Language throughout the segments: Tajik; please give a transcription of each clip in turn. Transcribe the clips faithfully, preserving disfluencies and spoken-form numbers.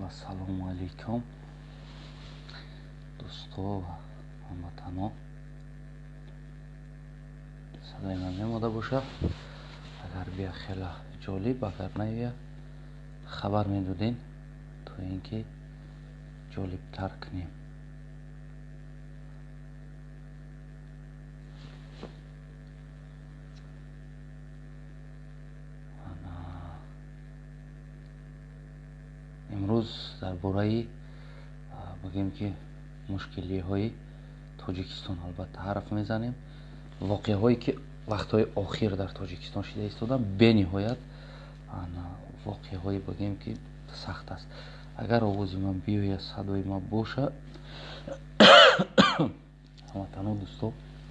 Ассалому алейкум дӯсто ва ҳамватано. Садаи ман мемода бошад. Агар бия хела ҷолиб, агар не бия хабар медодин, то ин ки ҷолибтар кунем. имрӯз дар бораи бигем ки мушкилиҳои Тоҷикистон албатта ҳарф мезанем. воқеаҳое ки вақтҳои охир дар Тоҷикистон шуда истоданд, бениҳоят воқеаҳои бигем ки сахт аст. Агар овози ман биёяд, садои ман боша, ҳамватано дӯсто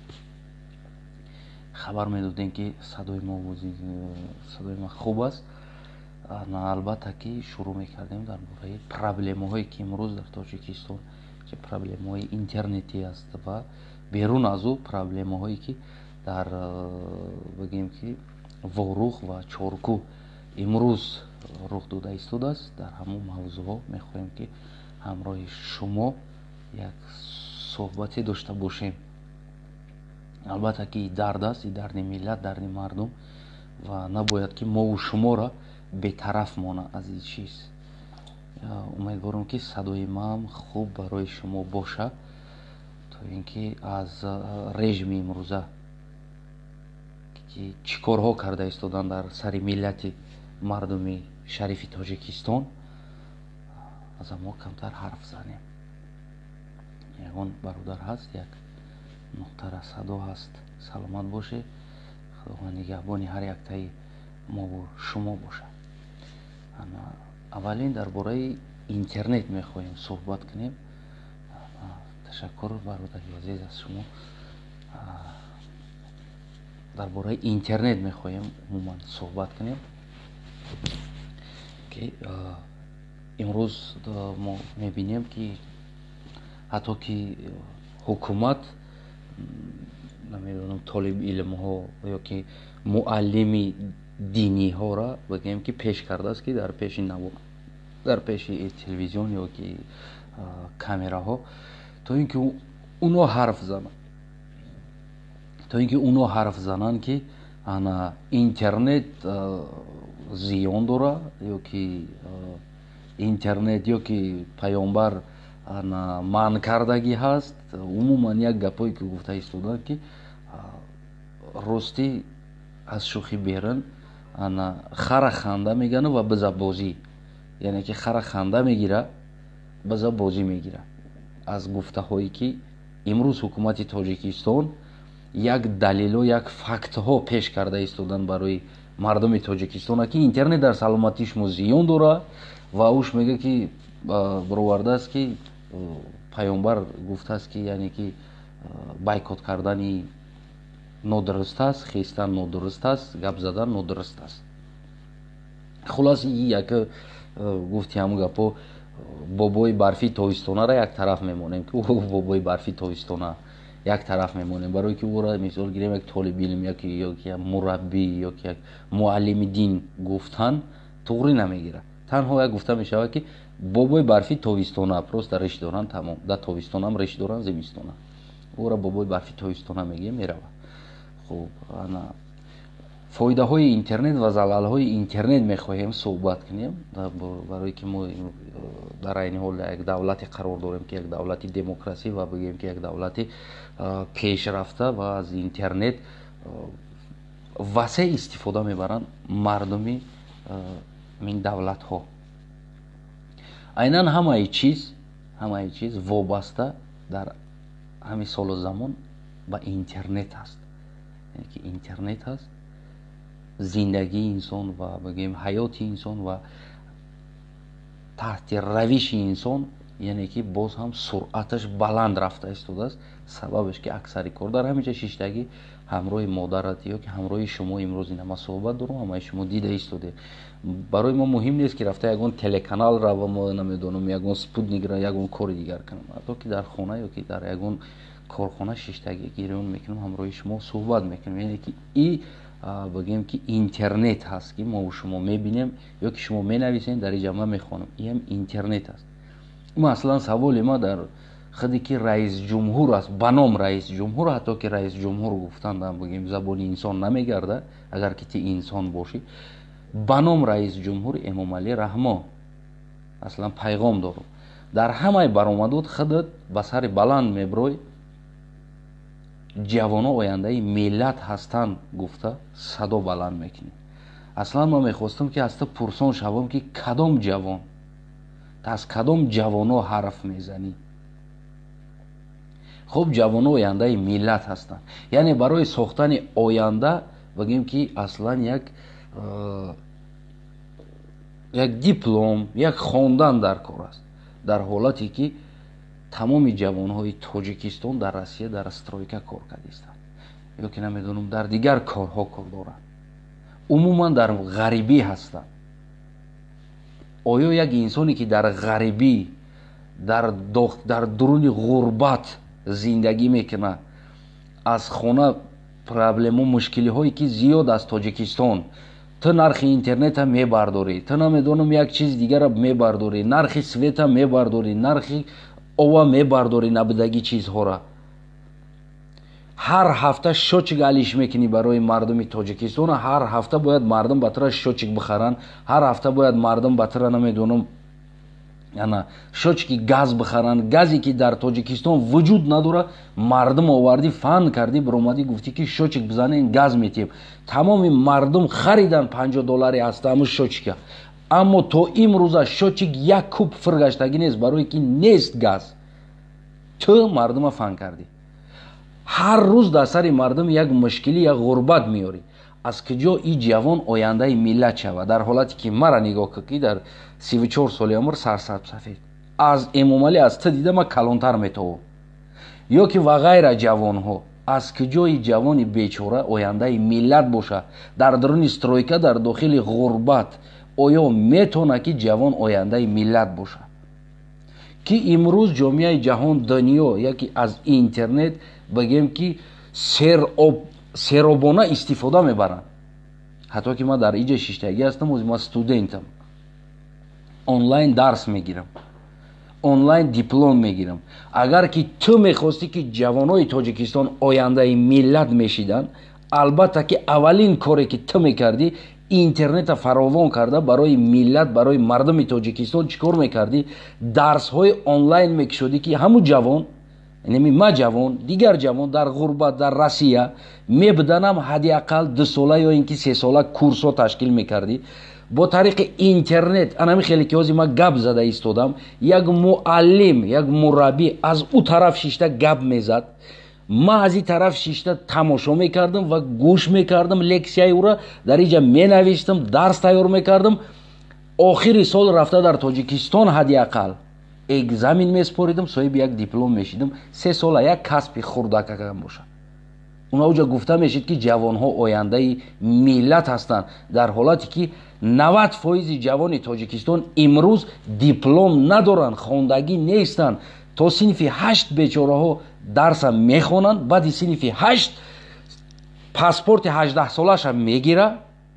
хабар медодем ки садои ма садои ма хуб аст. албатта ки шурӯъ мекардем дар бораи проблемаҳое ки имрӯз дар Тоҷикистон, ки проблемаҳои интернетӣ аст ва берун аз ӯ проблемаҳое ки дар бигем ки ворух ва чоркӯ имрӯз рух дода истодааст. Дар ҳамон мавзӯъҳо мехоҳем ки ҳамроҳи шумо як суҳбате дошта бошем. албатта ки дард аст, и дарди миллат, дарди мардум, ва набояд ки мову шуморо бетараф мона аз ин чиз. умедворам ки садои ман хуб барои шумо боша, то ин ки аз режими имрӯза ки чӣ корҳо карда истоданд дар сари миллати мардуми шарифи Тоҷикистон, аз амо камтар ҳарф занем. ягон бародар ҳаст, як нуқтара садо ҳаст. Саломат боше. Худованд нигаҳбони ҳар яктаи мову шумо бошад. аввалин дар бораи интернет мехоҳем суҳбат кунем. ташаккур бародари азиз аз шумо. дар бораи интернет мехоҳем умуман суҳбат кунем ки имрӯз мо мебинем ки ҳатто ки ҳукумат, намедонам, толибилмҳо ё ки муаллими диниҳоро бигем ки пеш кардааст ки дар пеши наво дар пеши телевизион ё ки камераҳо, то ин ки уно ҳарф зананд то ин ки уно ҳарф зананд ки ана интернет зиён дорад, ё ки интернет ё ки паёнбар ана манъ кардагӣ ҳаст. умуман як гапое ки гуфта истоданд ки ростӣ аз шӯхи берун ана хара ханда мегана ва биза бозӣ, яъне ки хара ханда мегира, биза бозӣ мегира. аз гуфтаҳое ки имрӯз ҳукумати Тоҷикистон як далело, як фактҳо пеш карда истоданд барои мардуми Тоҷикистон, ки интернет дар саломатии шумо зиён дорад ва уш мега ки баровардааст ки паёнбар гуфтааст ки яъне ки байкот кардани нодуруст аст, хестан нодуруст аст, гап задан нодуруст аст. хулос як гуфти ҳамн гапо бобои барфи тобистонара як тараф мемонем ки бобои барфи тобистона як тараф мемонем, барое ки ӯро мисол гирем як толибилм ё ки як мураббӣ ё ки як муаллими дин гуфтан туғри намегирад. танҳо як гуфта мешавад ки бобои барфи тобистона, просто риш доранд, тамом. Да тобистонам риш доранд, зимистона ӯро бобои барфи тобистона мегӯем, меравад. хуб, ана фоидаҳои интернет ва залалҳои интернет мехоҳем суҳбат кунем, барое ки мо дар айни ҳол як давлате қарор дорем ки як давлати демократӣ ва бигӯем ки як давлати пешрафта ва аз интернет васеъ истифода мебаранд мардуми ин давлатҳо. айнан ҳамаи чиз ҳамаи чиз вобаста дар ҳамин солу замон ба интернет аст. яъне ки интернет аст зиндагии инсон ва бигӯем ҳаёти инсон ва таҳти равиши инсон, яъне ки боз ҳам суръаташ баланд рафта истодааст. сабабаш ки аксари кор дар ҳамин ҷа шиштагӣ ҳамроҳи модарат ё ки ҳамроҳи шумо имрӯз ина ма суҳбат дорам, ҳамаи шумо дида истодем. барои мо муҳим нест ки рафта ягон телеканал рава, мо намедонам ягон спутникра ягон кори дигар кунам. ҳатто ки дар хона ё ки дар ягон корхона шиштагӣ гирён мекунам, ҳамроҳи шумо суҳбат мекунам. яъне ки и بگیم که اینترنت هست که ما و شما میبینیم یا که شما مینویسین در اینجا ما میخوانم. این هم اینترنت است. ما اصلا سوال ما در خودی که رئیس جمهور است، بنام رئیس جمهور، حتی که رئیس جمهور گفتن بگیم زبان انسان نمیگرده اگر که تی انسان باشی، بنام رئیس جمهور امام علی رحمه اصلا پیغام دارم در همه برآمدود خودت به سر بلند میبروی جوانان آینده ملت هستند گفته صدا بلند میکنی. اصلا ما میخواستم که از تو پرسان شوم که کدام جوان تا از کدام جوانا حرف میزنی؟ خب جوانان آینده ملت هستند، یعنی برای ساختن آینده بگیم که اصلا یک یک دیپلم، یک خواندن در کار است، در حالتی که تمام جوانهای تاجیکستان در روسیه در استرویکا کار کردند یا که نمیدونم در دیگر کارها کار دارند، عموما در غریبی هستند. آیا یک انسانی که در غریبی در در درون غربت زندگی میکنه از خانه پرابلم و مشکلی هایی که زیاد از تاجیکستان تو نرخ اینترنت هم میبرداری، تو نمیدونم یک چیز دیگر هم میبرداری، نرخ سویت هم میبرداری، نرخ آوا میبرداری، نبودگی چیزها را هر هفته شوچک علیش میکنی برای مردم تاجیکستان. هر هفته باید مردم بطور شوچک بخرن، هر هفته باید مردم بطور نمیدونم یعنی شوچکی گاز بخرن. گازی که در تاجیکستان وجود نداره مردم آوردی فن کردی برآمدی گفتی که شوچک بزنه این گاز میتیم. تمام مردم خریدن پنجاه دلاری هست همون شوچک، اما تو امروز شوچک یک کوب فرگشتگی نیست برای که نیست گاز. تو مردم فن کردی. هر روز در سر مردم یک مشکلی یک غربت میاری. از کجا این جوان آینده ملت شود؟ در حالتی که مرا نگاه کی در سی و چهار سال عمر سرسبز سفید از امام علی از تو دیدم کلانتر میتو یا که و غیر جوان ها. از کجا این جوان بیچاره آینده ملت باشه در درون استرویکا در داخل غربت؟ آیا میتونه که جوان آینده ملت باشه؟ که امروز جامعه جهان دنیا یکی از اینترنت بگیم که سر آب سرابانه استفاده میبرن. حتی که ما در اینجا ششتگی هستم و ما استودنتم، آنلاین درس میگیرم، آنلاین دیپلم میگیرم. اگر که تو میخواستی که جوانای تاجیکستان آینده ملت میشیدن، البته که اولین کاری که تو میکردی اینترنت فراوان کرده برای ملت، برای مردم تاجیکستان چیکار میکردی؟ درس های آنلاین میکشودی که همون جوان، یعنی ما جوان دیگر جوان در غربت در روسیه میبدنم حداقل دو ساله یا اینکه سه ساله کورس ها تشکیل میکردی با طریق اینترنت. انا خیلی که از ما گپ زده ایستادم، یک معلم یک مربی از او طرف شیشته گپ میزد، ما از این طرف شیشته تماشا میکردم و گوش میکردم، لکسیای او را در اینجا مینوشتم، درس تیار میکردم. آخر سال رفته در تاجیکستان حداقل اگزمین میسپاریدم، صاحب یک دیپلم میشیدم، سه سال یک کسب خوردکم باشه. اونا اوجا گفته میشید که جوان ها آینده ملت هستند، در حالاتی که نود فیصد جوان تاجیکستان امروز دیپلم ندارن، خواندگی نیستن. تا صنف هشت بیچاره ها درس هم میخونن، بعد صنف هشت پاسپورت هجده سالش هم میگیره،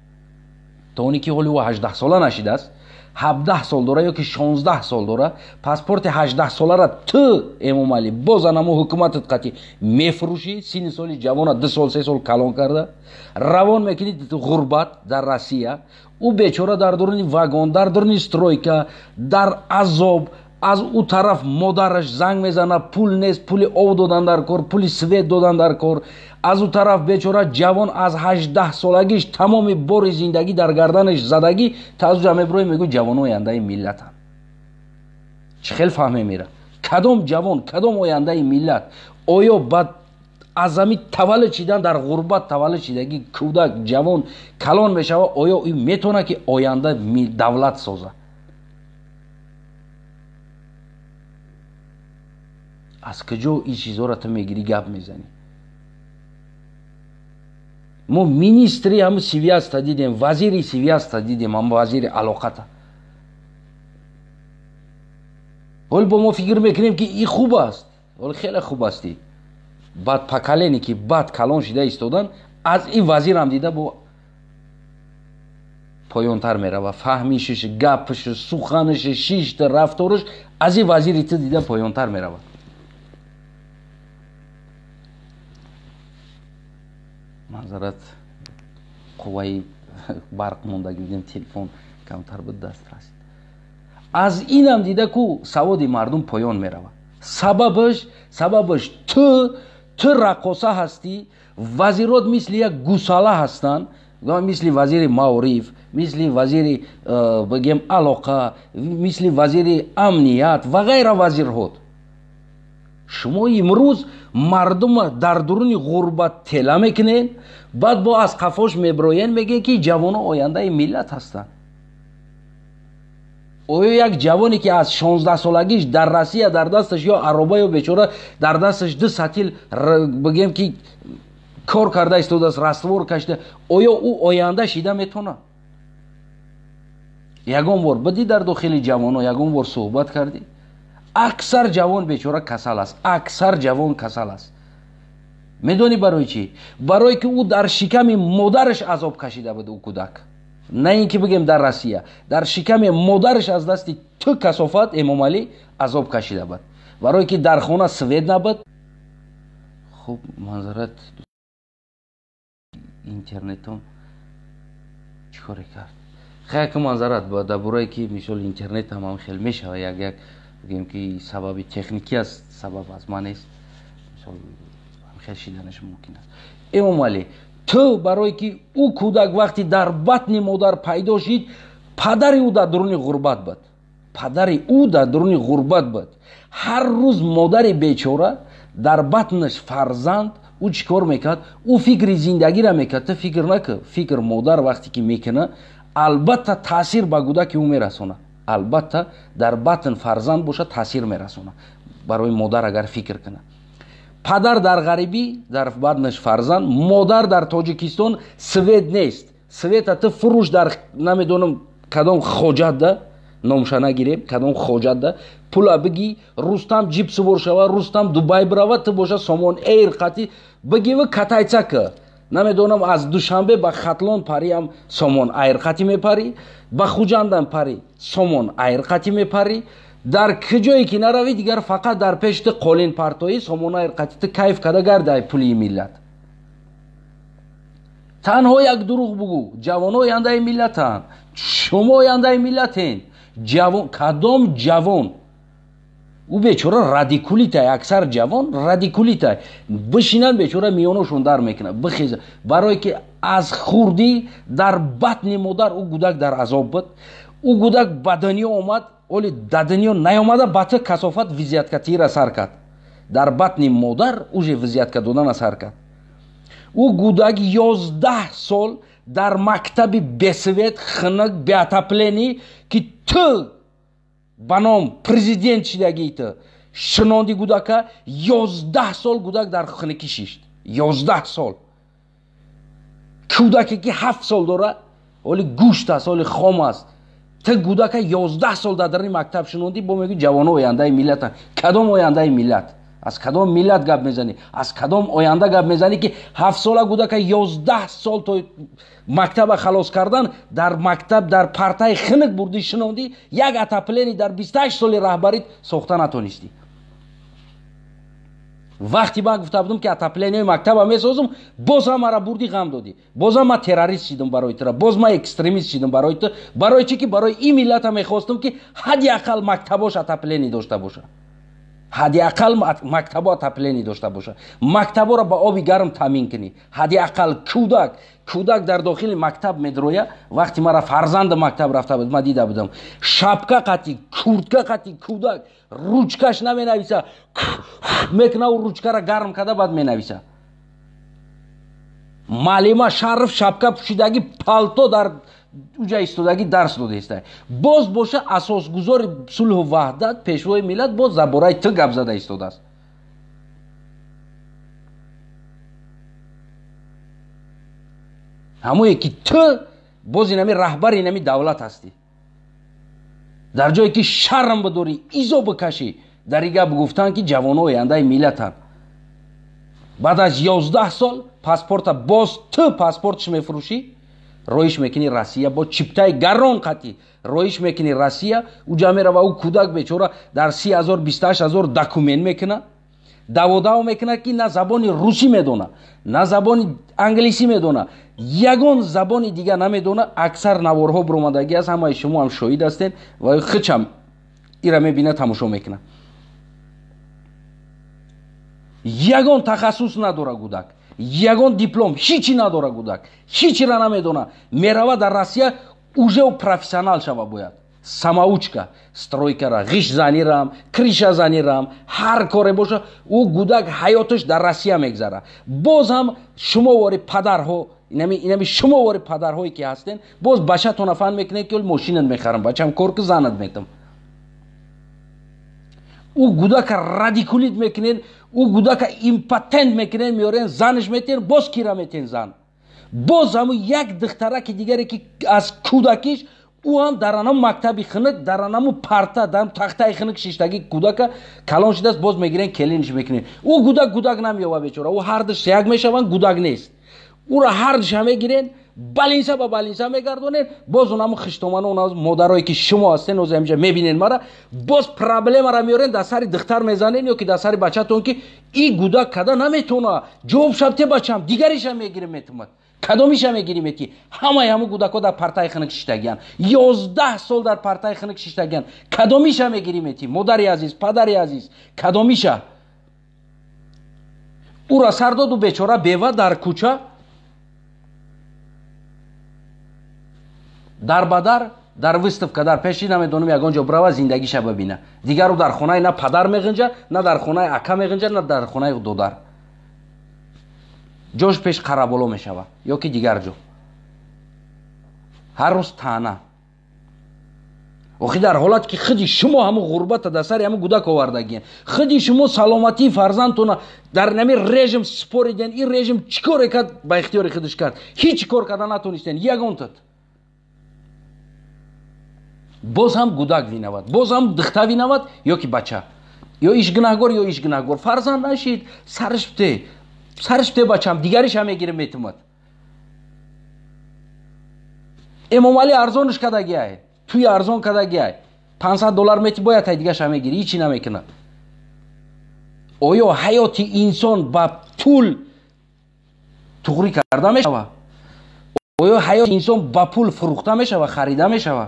تا اونی که حالی و هجده ساله نشیده است، هفده سال داره یا که شانزده سال داره، پاسپورت هجده ساله را تو امام علی بازنما حکومتت قطعی میفروشی. سین سالی جوان دو سال سه سال کلان کرده روان میکنی غربت در روسیه. او بیچاره در درون واگن، در درون استرویکا، در عذاب. از او طرف مادرش زنگ میزنه پول نیست، پول او دادن در کار، پول سوید دادن در کار. از او طرف بیچاره جوان از هجده سالگیش تمام بار زندگی در گردنش زدگی، تا از جمع بروی میگو جوان آینده ملت هم. چه خیلی فهمه میره کدام جوان کدام آینده ملت؟ آیا بعد از زمین تولد چیدن در غربت تولد چیدگی کودک جوان کلان میشه، آیا این میتونه که آینده دولت سازه؟ از کجا این چیزها را تو میگیری گپ میزنی؟ ما مینیستری هم سیوی است دیدیم، وزیری سیوی است دیدیم، هم وزیر علاقت. ولی با ما فکر میکنیم که این خوب است، ولی خیلی خوب استی. بعد پکلینی که بعد کلان شده ایستادن از این وزیر هم دیده با پایانتر میره و فهمیشش، گپش، سخنش، شیشت، رفتارش از این وزیر ایت دیده پایانتر میره. معذرت قوه برق موندگی دیدیم تلفن کمتر بود دست رسید. از این هم دیده که سواد مردم پایان میره. سببش سببش تو تو رقاصه هستی، وزیرات مثل یک گوساله هستن، مثل وزیر معارف، مثل وزیر بگیم علاقه، مثل وزیر امنیت و غیر وزیرها. شما امروز مردم در درون غربت تله میکنین، بعد با از قفاش میبروین میگه که جوان آینده ملت هستن. او یک جوانی که از شانزده سالگیش در روسیه در دستش یا عربه یا بیچاره در دستش دو سطیل بگیم که کار کرده استوده است، رستور کشته، آیا او آینده شیده میتونه؟ یگان بار بدی در داخل جوان ها یگان بار صحبت کردی؟ اکثر جوان بیچاره کسل است، اکثر جوان کسل است. میدونی برای چی؟ برای که او در شکم مادرش عذاب کشیده بود او کودک. نه اینکه بگیم در روسیه، در شکم مادرش از دست تو کثافت امام علی عذاب کشیده بود. برای که در خانه سوید نبود. خب منظرت اینترنت هم چیکاری کرد؟ خیلی که منظرت بود درباره که مثل اینترنت هم, هم خیلی میشه یک یک بگیم که سبب تکنیکی است، سبب از من است، مثل خیلی شیدنش ممکن است. امام علی تو برای که او کودک وقتی در بطن مادر پیدا شد، پدر او در درون غربت بود، پدر او در درون غربت بود. هر روز مادر بیچاره در بطنش فرزند او چیکار میکرد؟ او فکر زندگی را میکرد. تو فکر نکن، فکر مادر وقتی که میکنه البته تاثیر به کودک او میرسونه، البته در بطن فرزند باشه تاثیر میرسونه برای مادر اگر فکر کنه. پدر در غریبی در بطنش فرزند، مادر در تاجیکستان سوید نیست، سوید تو فروش در نمیدونم کدام خوجت ده نامش نگیریم، کدام خوجت ده پولا بگی رستم جیب سوار شوه، رستم دبی بروه، تو باشه سامان ایر قطی بگی و کتایچه که نمیدونم از دوشنبه به خطلان پری هم سامان ایر قطی میپری، به خوجندم پری سامان ایر قطی میپری، در کجایی که نروی دیگر فقط در پشت قولین پرتایی سامان ایر قطی کیف کده گرده پولی ملت. تنها یک دروغ بگو، جوان آینده ملتن، شما آینده ملتین. جوان کدام جوان؟ او بیچاره رادیکولیته، اکثر جوان رادیکولیته، بشینن بیچاره میانشون در میکنه بخیزه، برای که از خوردی در بطن مادر او کودک در عذاب بود. او کودک به دنیا آمد ولی در دنیا نیامده، بچه کثافت وضعیت کتیر سر کرد، در بطن مادر اوج وضعیت کدودن سر کرد. او کودک یازده سال در مکتب بسوید خنک بیاتپلینی که تو بنام پرزیدنت شدگی تو شناندی کودک، یازده سال کودک در خنکی شیشت، یازده سال. کودکی که هفت سال داره ولی گوشت است ولی خام است، تو کودک یازده سال در این مکتب شناندی، با میگی جوان آینده ملت. کدام آینده ملت؟ از کدام ملت گپ میزنی؟ از کدام آینده گپ میزنی که هفت ساله کودک یازده سال تو مکتب خلاص کردن، در مکتب در پرتای خنک بردی شناندی، یک اتپلینی در بیست و هشت سال رهبریت ساخته نتونستی. وقتی من گفته بودم که اتپلینی مکتب هم میسازم، باز هم مرا بردی غم دادی، باز هم من تروریست شدم برای تو، باز من اکستریمیست شدم برای تو. برای چی؟ که برای این ملت هم میخواستم که حداقل مکتباش اتپلینی داشته باشه، حداقل مکتبا تپلینی داشته باشه، مکتبا را با آبی گرم تامین کنی. حداقل کودک کودک در داخل مکتب میدرویه. وقتی مرا فرزند مکتب رفته بود من دیده بودم شبکه قطی کورتکه قطی کودک روچکش نمی نویسه، میکنه و روچکه را گرم کرده بعد می نویسه. معلمه شرف شبکه پوشیدگی پالتو در اونجا ایستادگی درس داده است. باز باشه اساسگذار صلح و وحدت پیشوای ملت باز زبورای تو گپ زده ایستاده است. همون که تو باز اینمی رهبر اینمی دولت هستی، در جایی که شرم بداری ایزو بکشی در این گپ گفتن که جوان های آینده ملتن. بعد از یازده سال паспорта боз ту паспортш мефурӯшӣ, роиш мекунӣ Россия, бо чиптаи гарон қатӣ роиш мекунӣ Россия. уҷа мерава у кӯдак бечора дар си ҳазор бисту ҳашт ҳазор документ мекуна, даводаво мекуна ки на забони русӣ медона, на забони англисӣ медона, ягон забони дига намедона. аксар наворҳо буромадагӣ аст, ҳамаи шумо ҳам шоҳид ҳастен ва хичам ира мебина тамошо мекуна. ягон тахассус надора гудак, ягон диплом ҳичи надора гудак, ҳичира намедона. мерава дар Россия уже профессионал шава бояд. самоучка, стройкара, ғиш занирам, криша занирам, ҳар коре боша. у гудак ҳаёташ дар Россия мегзара. боз ҳам шумовори падарҳо, инами шумовори падарҳое ки ҳастен, боз бачатона фаҳм мекунед ки мошинат мехарам, бачам кор ки занат метам. у гудака радикулит мекунед, у гудака импотент мекунед, меорен занаш метен, боз кира метен зан. боз ҳаму як духтараки дигаре ки аз кӯдакиш у ҳам дар анаму мактаби хинак, дар анаму парта, дар тахтаи хинак шиштаги кӯдака калон шудааст, боз мегирен келиниш мекунед. у гудак гудак намеёва бечора, у ҳардаш як мешаванд, гудак нест. ура ҳардаш ҳам мегирен, балинса ба балинса мегардонен. боз онаму хиштоману онаму модарое ки шумо ҳастен, оз ҳамҷа мебинен мара, боз проблемара меорен дар сари духтар мезанен ё ки дар сари бачатон ки и гудак када наметона ҷавоб шабте бачам, дигаришам мегирем метумад. кадомиша мегирим ки ҳамаи ҳаму гудако дар партаи хинак шиштагиян, ёздаҳ сол дар партаи хинак шиштагиян. кадомиша мегирим ки модари азиз, падари азиз, кадомиша? ура сар доду бечора бева дар кӯча дар бадар, дар выставка, дар пеши намедонам ягон ҷо брава зиндагиша бабина. дигару дар хонаи на падар меғинҷа, на дар хонаи ака меғинҷа, на дар хонаи додар. ҷош пеш қараболо мешава ё ки дигар ҷо. ҳар рӯз таъна. охи дар ҳолат ки худи шумо ҳаму ғурбата дар сари ҳаму гудак овардагиен, худи шумо саломатии фарзандтона дар нами режим спориден, ин режим чӣ коре кард, ба ихтиёри худаш кард, ҳеҷ кор карда натонистен, ягонтат. боз ҳам гудак винавад, боз ҳам духта винавад ё ки бача, ё иш гунаҳгор ё иш гунаҳгор. фарзанд нашид, сараш бте, сараш бте бачам, дигариш ҳам мегирем метумад. эмомалӣ арзонаш кадагиай, туи арзон кадагиай, пансад доллар мети бояд ай дигаш ҳам мегири, ҳичи намекунад. оё ҳаёти инсон ба пул туғри карда мешава? оё ҳаёти инсон ба пул фурӯхта мешава, харида мешава?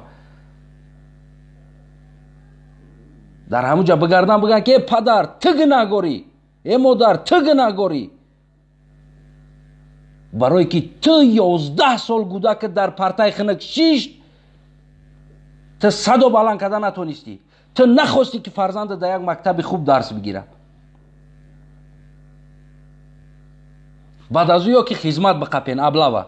дар ҳаму ҷа бигардан бигӯянд ки э падар ту гунаҳгорӣ, э модар ту гунаҳгорӣ. барое ки ту ёздаҳ сол гудака дар партаи хинак шишт, ту садо баланд карда натонистӣ, ту нахостӣ ки фарзандат дар як мактаби хуб дарс бигира. баъд аз ӯ ё ки хизмат биқапен аблава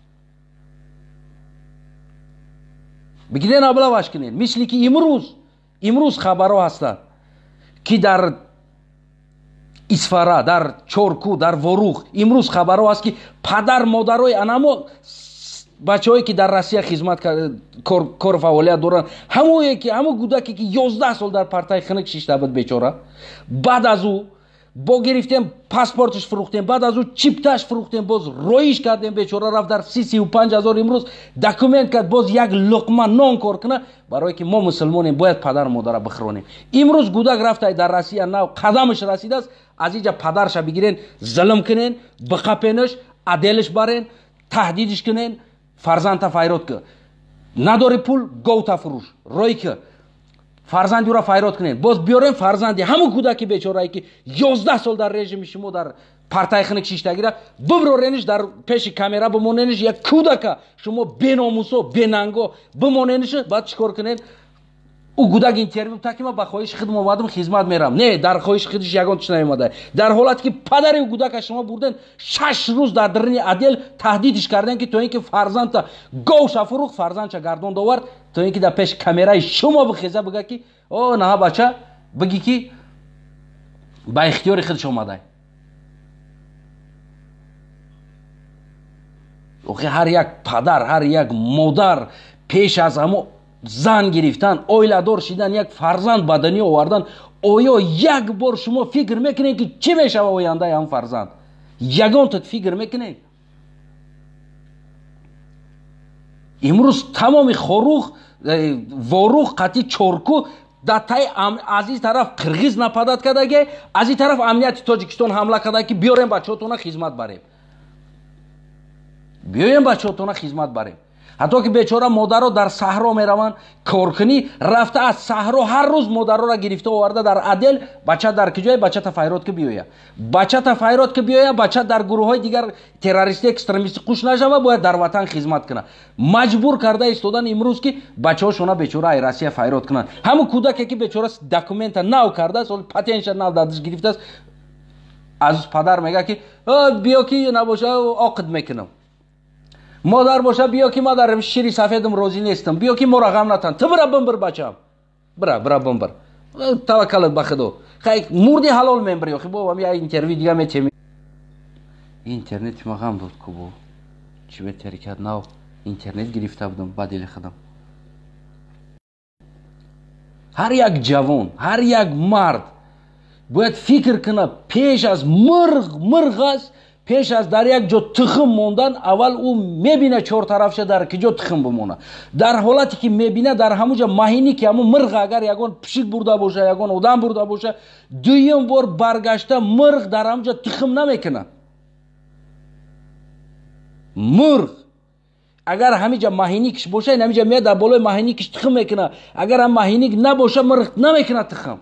бигирен, аблаваш кунен. мисли ки имрӯз имрӯз хабарҳо ҳастанд ки дар исфара, дар чоркӯ, дар ворух имрӯз хабарҳо ҳаст ки падар модарои анамо бачаҳое ки дар Россия хизмат кор фаъолият доранд, ҳамое ки ҳамо гудаке ки ёздаҳ сол дар партаи хинак шишта буд бечора, баъд аз ӯ бо гирифтем паспорташ фурӯхтем, баъд аз ӯ чипташ фурӯхтем, боз роиш кардем, бечора рафт дар си сию панҷ ҳазор имрӯз документ кард, боз як луқма нон кор куна, барое ки мо мусулмонем, бояд падар модара бихӯронем. имрӯз гудак рафтай дар Россия нав қадамаш расидааст, аз инҷа падарша бигирен, зулм кунен, биқапенаш, аделаш барен, таҳдидиш кунен, фарзанда файрод ки надори пул говта фурӯш, рой ки фарзанди ура файрод кунен, боз биёрем фарзанди ҳаму кӯдаки бечорае ки ёздаҳ сол дар режими шумо дар партаи хинак шиштагира биброрениш, дар пеши камера бимонениш, як кӯдака шумо беномусо бенанго бимонениш, баъд чӣ кор кунен? у гудак интервю буда ки ман ба хоҳиши худам омадам, хизмат мерам. не, дар хоҳиши худаш ягон чиз наомада. дар ҳолате ки падари у гудака шумо бурден шаш рӯз дар дарини адел таҳдидиш карден ки то ин ки фарзанда говша фурӯх, фарзандша гардон довард, то ин ки дар пеши камераи шумо бихеза бига ки о наҳа бача, биги ки ба ихтиёри худаш омадай. охи ҳар як падар, ҳар як модар пеш аз ҳамо зан гирифтан, оиладор шидан, як фарзанд ба дунё овардан, оё як бор шумо фикр мекунед ки чӣ мешава ояндаи ҳам фарзанд? ягонтат фикр мекунед. имрӯз тамоми хорух ворух қати чорку датай аз ин тараф қирғиз нападат кадаге, аз ин тараф амнияти Тоҷикистон ҳамла кадаге ки биёрем бачаҳотона хизмат барем. биёем бачаҳотона хизмат барем. ҳатто ки бечора модаро дар саҳро мераванд коркунӣ, рафта аз саҳро ҳар рӯз модароро гирифта оварда дар Адел, бача дар киҷоя, бачата файрод ки биёя. Бачата файрод ки биёя, бача дар гурӯҳҳои дигар террористӣ, экстремистӣ қуш нашава, бояд дар ватан хизмат кунад. Маҷбур карда истодан имрӯз ки бачаҳошона бечора ай Россия файрод кунанд. Ҳамун кӯдаке ки бечора документа нав кардааст, патентша нав дар даст гирифтааст, аз падар мега ки биё ки набоша оқид мекунам. Модар боша биё ки мадарам шири сафедам розӣ нестам. Биё ки моро ғам натан. Ту бира бимбир бачам. Бира, бира бимбир. Таваккалат ба Худо. Хай мурди ҳалол мембир ёхи бо ам я интервью дига метем. Интернет ма ғам дод кубо. Чӣ бетари кард нав интернет гирифта будам ба дили худам. Ҳар як ҷавон, ҳар як мард бояд фикр кунад пеш аз мирғ, мирғ аст. Пеш аз дар як ҷо тухм мондан, аввал ӯ мебина чортарафша дар киҷо тухм бимона. Дар ҳолате ки мебина дар ҳамуҷа маҳини ки ҳамун мирғ агар ягон пишик бурда боша, ягон одам бурда боша, дуюм бор баргашта мирғ дар ҳамуҷа тухм намекунад. Мирғ агар ҳамиҷа маҳиникиш боша, ин ҳамиҷа меяд дар болои маҳиникиш тухм мекунад. Агар ҳам маҳиник набоша, мирғ намекунад тухм.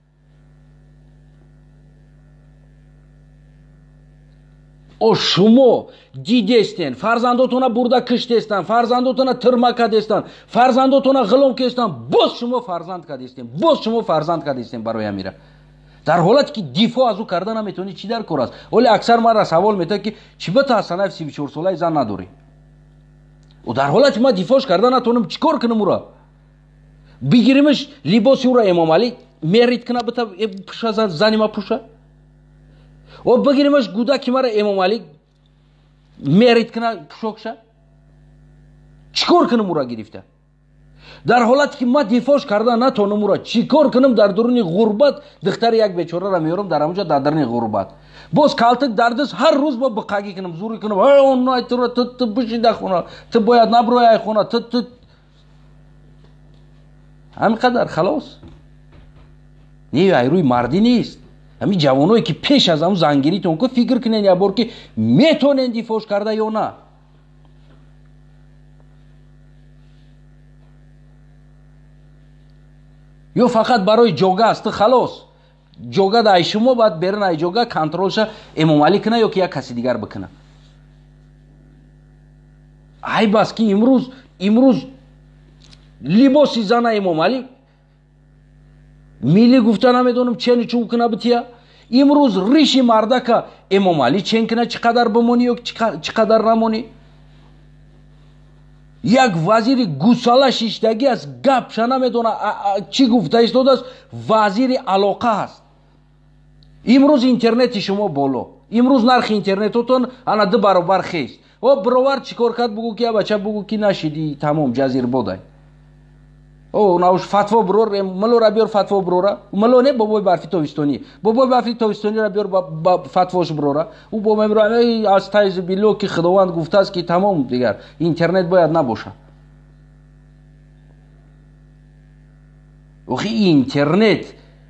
о шумо дидестен, фарзандотона бурда киштестан, фарзандотона тирма кадестан, фарзандотона ғилом кестан, боз шумо фарзанд кадестен, боз шумо фарзанд кадестен барои амира. Дар ҳолате ки дифоъ аз ӯ карда наметавонӣ, чӣ дар кор аст? Оли аксар мара савол метавад ки чӣ бата Ҳасанаев си чор солаи зан надорӣ? О дар ҳолате ма дифоъш карда натавонам чӣ кор кунам ура? Бигиримш либоси ура Эмомалӣ мерид куна бата пуша зани ма пуша? О бигиримаш гудаки мара Эмомалӣ мерид куна пушокша? Чӣ кор кунам ура гирифта? Дар ҳолате ки ма дифоъш карда натонам ура, чӣ кор кунам дар дуруни ғурбат? Духтари як бечораро меёрам дар ҳамуҷа дар дуруни ғурбат. Боз калтик дар даст ҳар рӯз ба биқагӣ кунам, зӯрӣ кунам. Онай тура ту ту бишида хона, ту бояд наброи ай хона, ту ту. Ҳамин қадар халос. Не ай рӯи мардӣ нест. ҳамин ҷавоное ки пеш аз ҳамун зангиритон ку фикр кунен як бор ки метонен дифоъш карда ё на. ё фақат барои ҷога аст халос. ҷога дай шумо баъд берин ай ҷога контролша Эмомалӣ куна ё ки як каси дигар бикуна. ай бас ки имрӯз имрӯз либоси зана Эмомалӣ милли гуфта намедонам чен чун куна бития. Имрӯз риши мардака Эмомалӣ чен куна чӣ қадар бимонӣ ё чӣ қадар намонӣ. Як вазири гусала шиштагӣ аст, гапша намедона чӣ гуфта истодааст, вазири алоқа аст. Имрӯз интернети шумо боло. Имрӯз нархи интернетотон ана ду баробар хест. О бировар чӣ кор кард бугӯ ки я бача бугӯ ки нашидӣ тамом ҷазир бодай. О науш фатво брор млора биёр фатво брора. Мло не бобои барфи тобистони. Бобои барфи тобистониро биёр ба фатвош брора. У бо мемро аз тайзи било ки Худованд гуфтааст ки тамом дигар интернет бояд набоша. охи интернет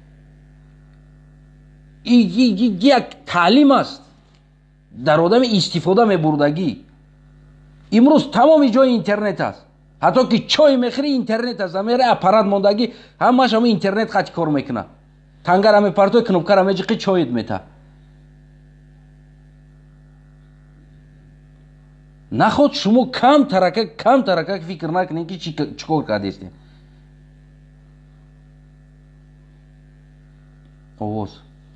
як таълим аст дар одами истифода мебурдагӣ. Имрӯз тамоми ҷои интернет аст. ҳатто ки чой мехӯри интернет аст, амера аппарат мондагӣ ҳамаш ҳамун интернет қати кор мекунад. Тангара мепартои кнопкара меҷиқи чоит мета. наход шумо кам тарака кам тарака фикр накунед ки чӣ кор кардестед. овоз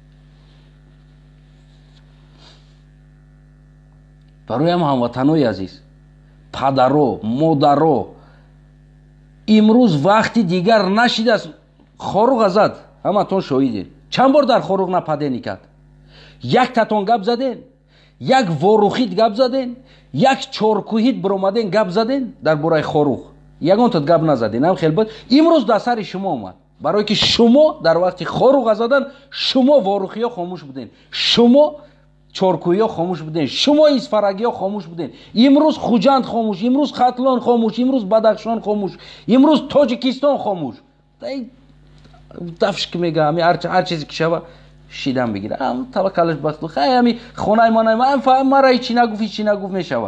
барои ҳам ҳамватанои азиз, падаро, модаро, имрӯз вақти дигар нашидааст. хоруғ азад, ҳаматон шоҳидед. чанд бор дар хоруғ нападени кард? Яктатон гап заден, як ворухит гап заден, як чоркӯҳит биромаден гап заден дар бораи хоруғ. ягонтат гап назаден. ам хелбат имрӯз дар сари шумо омад. барое ки шумо дар вақти хоруғ задан шумо ворухиё хомӯш буден. шумо چارکویی خاموش بودین، شما اسفرگی خاموش بودین. امروز خوجند خاموش، امروز خاتلان خاموش، امروز بدخشان خاموش، امروز تاجیکستان خاموش. دفش که میگه همی هر, هر چیزی که شوه شیدن بگیره. هم توکلش بستو خیلی همی خونه ما نمی هم فهم مرا هیچی نگوف هیچی نگوف میشوه.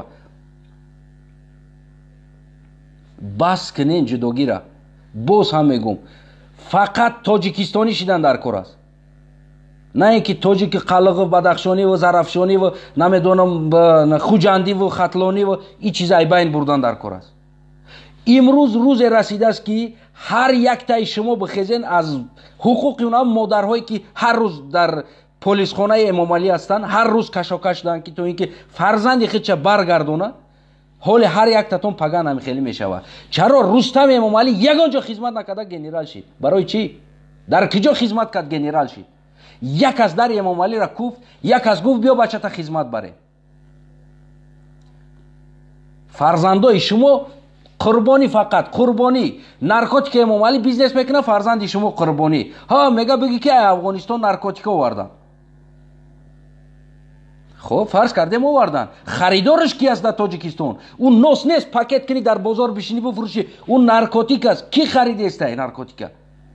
بس کنین جداگی را. باز هم میگم فقط تاجیکستانی شیدن در کار است. نه اینکه تاجیک قلق و بدخشانی و زرافشانی و نمیدونم خوجندی و خاتلانی و این چیزای بین بردن در کار است. امروز روز رسیده است که هر یک تای شما بخیزین از حقوق اونا مادرهایی که هر روز در پلیس خانه امام علی هستن، هر روز کشاکش دارن که تو اینکه فرزند خودش برگردونه، حال هر یک تاتون پگان هم خیلی میشوه. چرا رستم امام علی یگانجا خدمت نکرده گنرال شد؟ برای چی؟ در کجا خدمت کرد گنرال شد؟ یک از در امام علی را کوفت، یک از گفت بیا بچه تا خدمت بره. فرزندای شما قربانی، فقط قربانی. نارکوتیک امام علی بیزنس میکنه، فرزندی شما قربانی. ها میگه بگی که افغانستان نارکوتیک آوردن. خب فرض کردیم آوردن، خریدارش کی است در تاجیکستان؟ اون نوس نیست پاکت کنی در بازار بشینی بفروشی، اون نارکوتیک است. کی خریده است این نارکوتیک؟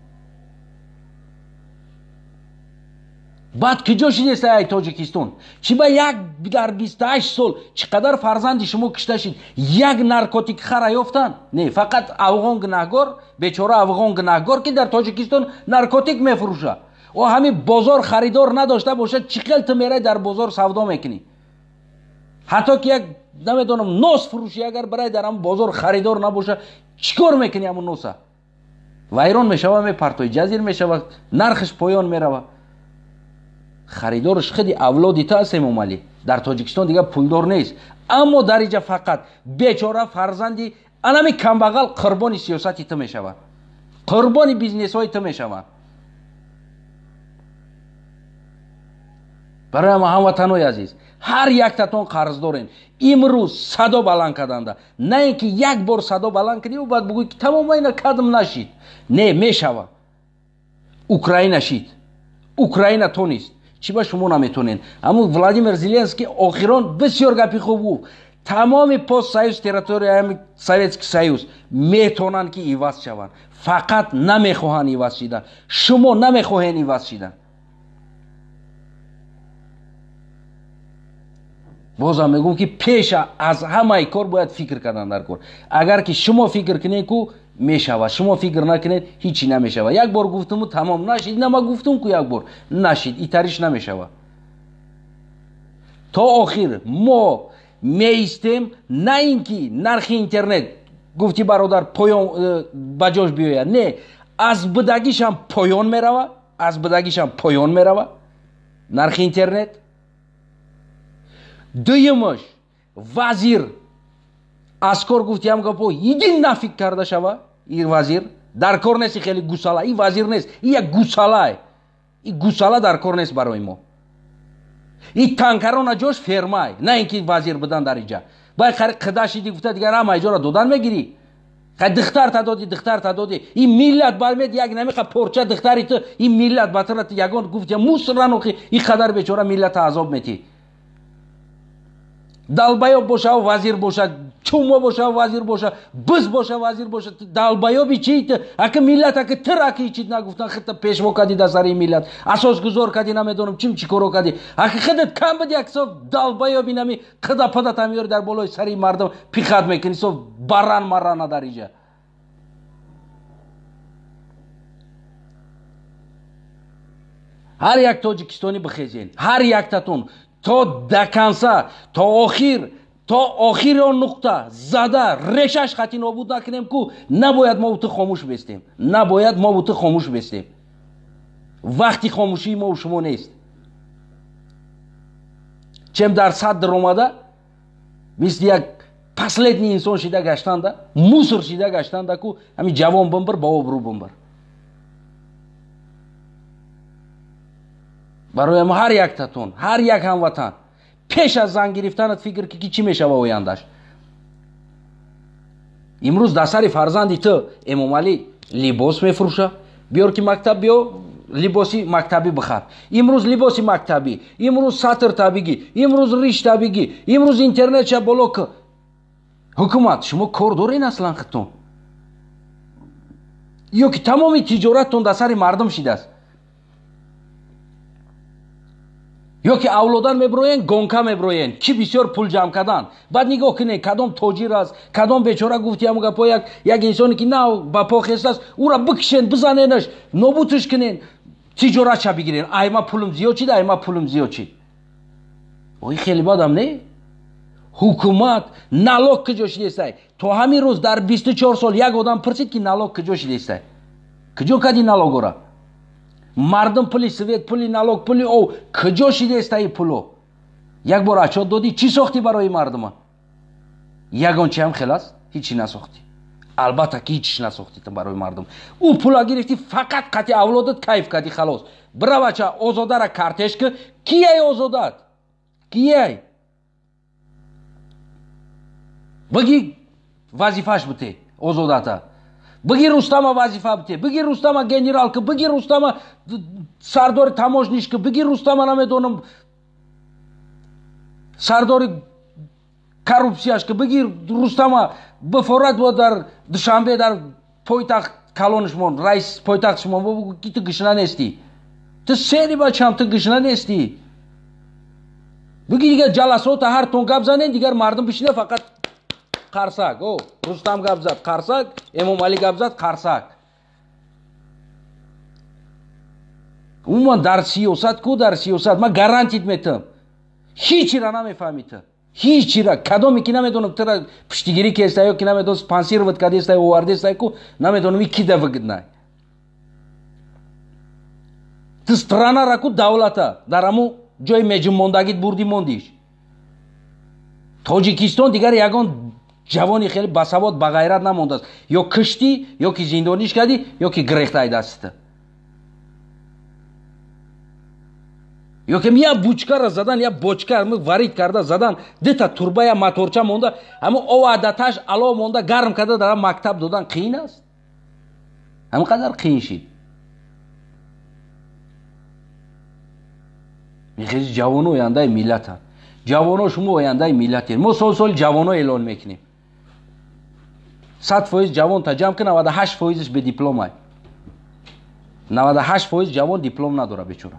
بعد کجا شده است ای تاجیکستان؟ چی با یک در بیست و هشت سال چقدر فرزندی شما کشته شد؟ یک نارکوتیک خر یافتن؟ نه، فقط افغان گناهگار، بیچاره افغان گناهگار که در تاجیکستان نارکوتیک میفروشه و همین بازار خریدار نداشته باشه چقدر تو میره در بازار سودا میکنی؟ حتی که یک نمیدونم نوس فروشی اگر برای در هم بازار خریدار نباشه چیکار میکنی؟ همون نوسه ویران میشوه، میپرتوی جزیر میشوه، نرخش پایان میروه. خریدارش خیلی اولادی تا است امام علی. در تاجیکستان دیگه پولدار نیست، اما در اینجا فقط بیچاره فرزندی انمی کمبغل قربانی سیاستی تو میشوه، قربانی بیزنس های تو میشوه. برای ما هموطنای عزیز، هر یک تاتون قرض دارین. امروز صدا بلند کردند، نه اینکه یک بار صدا بلند کنی و بعد بگوی که تمام اینا کدم نشید. نه، میشوه. اوکراین شید، اوکراین تو نیست. چی با شما نمیتونین؟ اما ولادیمیر زلنسکی آخران بسیار گپی خوب بود. تمام پست سایوز تریتوریای سوویتسکی سایوز میتونن که ایواز شون، فقط نمیخواهن ایواز شدن. شما نمیخواهین ایواز شدن. بازم میگم که پیش از همه کار باید فکر کردن در کار. اگر که شما فکر کنید که میشوه، شما فکر نکنید هیچی نمیشوه. یک بار گفتم و تمام نشید، نه ما گفتم که یک بار نشید، ایتریش نمیشوه. تا آخر ما میستیم، نه اینکه نرخ اینترنت گفتی برادر پایان بجاش بیاید، نه، از بدگیش هم پایان میروه، از بدگیش هم پایان میروه نرخ اینترنت. دویمش وزیر اسکار گفتی هم گفت یدین نفیک کرده شوه. این وزیر در کار نیست، خیلی گوساله. این وزیر نیست، این یک گوساله. این گوساله در کار نیست برای ما. این تانکران جاش فرمای، نه اینکه وزیر بدن در اینجا. باید خرید قداشی دی گفته دیگر هم ایجا را دادن میگیری. خیلی دختر تدادی دختر تدادی. این میلت برمید یک نمیخواد پرچه دختری تو این میلت بطرت یگان گفتی موس رنوخی این قدر بیچاره میلت عذاب میتی. دلبایو باشه و وزیر باشه، چوما باشه و وزیر باشه، بز باشه و وزیر باشه. دلبایو بی چیت؟ اگه میلت اگه تر اگه چیت نگفتن خودت پیشوا کردی در سر میلت، اساس گذار کردی، نمیدونم چیم چی کارو کردی. اگه خودت کم بدی اکسو دلبایو بینمی خدا پدت میاری در بالای سری مردم پیخاد میکنی، سو بران مران در اینجا. هر یک تاجیکستانی بخیزین، هر یک تاتون تا دکنسه، تا آخر، تا آخر آن نقطه زده رشش خطی نابود نکنیم که نباید ما بوده خاموش بستیم، نباید ما بوده خاموش بستیم. وقتی خاموشی ما و شما نیست. چم در صدر اومده مثل یک پسلتنی انسان شده گشتنده، موسر شده گشتنده که همین جوان بمبر با آبرو بمبر. برای ما هر یک تاتون، هر یک هموطن پیش از زن گرفتنت فکر که چی میشه با آیندهش. امروز در سر فرزندی تو امام علی لباس میفروشه، بیار که مکتب بیا либоси мактаби бихар, имрӯз либоси мактабӣ, имрӯз сатр табигӣ, имрӯз риш табигӣ, имрӯз интернет ша боло ки ҳукумат шумо кор дорен аслан худтон ё ки тамоми тиҷораттон дар сари мардум шидааст, ё ки авлодан мебироен гонка мебироен ки бисёр пул ҷамъ кардан. Баъд нигоҳ кинед кадом тоҷир аст, кадом бечора гуфти ҳамун гапо, як як инсоне ки на ба по хестааст, ура бикшен, бизаненаш, нобудаш кинен, тиҷоратша бигирен. Айма пулум зиёд шид, айма пулум зиёд шид. ои хеле бадам не? ҳукумат налог киҷо шидестай? То ҳамин рӯз дар бисту чор сол як одам пурсид ки налог киҷо шидестай? киҷо кади налогора? мардум пули свет, пули налог, пули ов киҷо шидестай пуло? як бор отчет додӣ? Чӣ сохтӣ барои мардума? ягон чи ҳам хел аст? ҳичи насохтӣ. албатта ки ҳичиш насохтӣ барои мардум. ӯ пула гирифтӣ, фақат қати авлодат кайф кардӣ, халос. Бравача озодара картеш ки кияй озодат? кияй? бигӣ вазифаш бите озодата, бигӣ рустама вазифа бите, бигӣ рустама генерал ки, бигӣ рустама сардори таможниш ки, бигӣ рустама намедонам сардори коррупсияш ки, бигӣ рустама бифорат бо дар душанбе дар пойтахт калонишмон, раис пойтахтшмон, бигӯ ки ту гишна нестӣ. Ту сери бачам, ту гишна нестӣ. бигӣ дигар ҷаласота ҳар тон гап занен, дигар мардум бишине фақат қарсак. О, Рустам гап зад, қарсак, Эмомалӣ гап зад, қарсак. умуман дар сиёсат ку дар сиёсат ман гарантит метам ҳичира намефаҳмита, ҳичира кадоме ки намедонам тира пуштигирӣ кестай ё ки намедонам спонсировать кардестай овардестай ку намедонам кида выгоднай. Ту странара ку давлата дар ҳамун ҷои меҷумондагит бурдӣ мондиш. Тоҷикистон дигар ягон ҷавони хеле басавод багайрат намондааст. ё киштӣ, ё ки зиндониш кардӣ, ё ки гирехтай дастита. ё ки я бучкара задан, я бочка варид карда задан, дита турба я моторча монда, ҳамун овадаташ ало монда гарм карда дар мактаб додан қиин аст? ҳамин қадар қиин шид. мехез ҷавоно ояндаи миллата. ҷавоно шумо ояндаи миллатед. мо сол сол ҷавоно эълон мекунем. сад фоиз ҷавон та ҷамъ ки навад و ҳашт фоизиш бедипломай. навад و ҳашт фоиз ҷавон диплом надора бечора.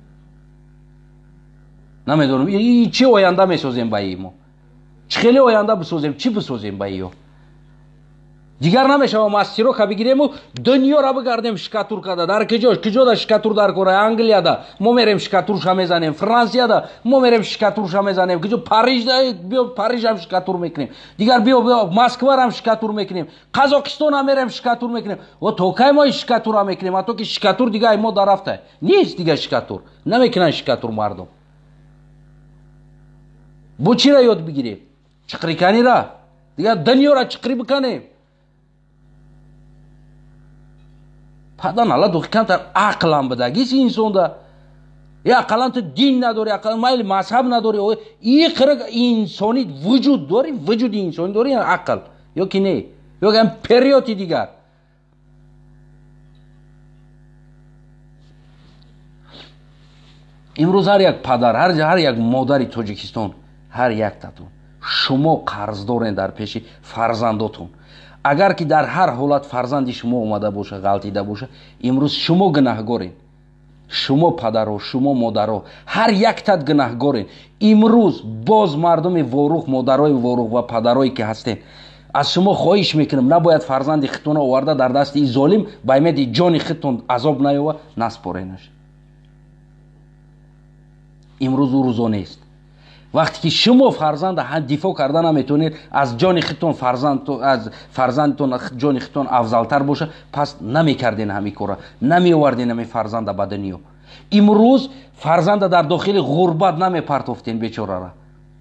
намедонам чӣ оянда месозем ба имо? Чӣ хеле оянда бисозем? Чӣ бисозем ба иё? дигар намешавам аз сирока бигирему дунёро бигардем шикатур карда. Дар киҷо киҷода шикатур дар кора, Англияда мо мерем шикатурша мезанем, Франсияда мо мерем шикатурша мезанем, киҷо Парижда биё Парижам шикатур мекунем, дигар биё биё Москварам шикатур мекунем, Қазоқистонам мерем шикатур мекунем. о то кай мо шикатура мекунем? ато ки шикатур дига мо дарафта нест, дига шикатур намекунан шикатур мардум. бо чира ёд бигирем? чиқриканира дигар дунёро чиқри биканем. падан алла духи камтар ақлам бидагис инсонда. я ақалан ту дин надори, ақалан майли мазҳаб надори, иқрик инсонӣ вуҷуд дори, вуҷуди инсонӣ дори ақл ё ки не? ё ки периоди дигар. имрӯз ҳар як падар, ҳар як модари Тоҷикистон, ҳар яктатон шумо қарздорен дар пеши фарзандотон. агар ки дар ҳар ҳолат фарзанди шумо омада боша, ғалтида боша, имрӯз шумо гунаҳгорен. шумо падаро, шумо модаро, ҳар яктат гунаҳгорен. имрӯз боз мардуми ворух, модарои ворух ва падарое ки ҳастен, аз шумо хоҳиш мекунам набояд фарзанди худтонро оварда дар дасти золим ба имеди ҷони худтон азоб наёва наспоренаш. имрӯз ӯ рӯзо нест. вақте ки шумо фарзанда дифоъ карда наметонед, аз ҷони худтон фарзандтон аз фарзандтон ҷони худтон афзалтар боша, пас намекарден ҳамин кора, намеоварден ҳамин фарзанда ба дунё. имрӯз фарзанда дар дохили ғурбат намепартофтен бечорара.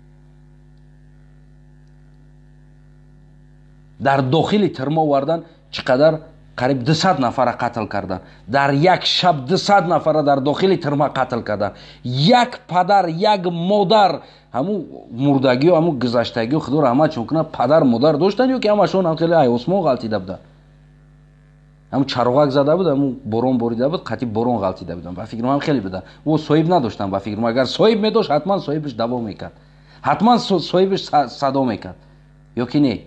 дар дохили тирма овардан чӣ қадар қариб дусад нафара қатл кардан. дар як шаб дусад нафара дар дохили тирма қатл кардан. як падар, як модар, ҳамун мурдагиё, ҳамун гузаштагиё худоро ҳама чун кунад, падар модар доштанд ё ки ҳамашон хеле ай осмон ғалтида буданд. ҳам чароғак зада буд, ҳам борон борида буд, қатиб борон ғалтида будам. Ба фикрам ҳам хеле буда. О соҳиб надоштам ба фикрам. Агар соҳиб медошт, ҳатман соҳибаш даво мекард. ҳатман соҳибаш садо мекард. Ё ки не?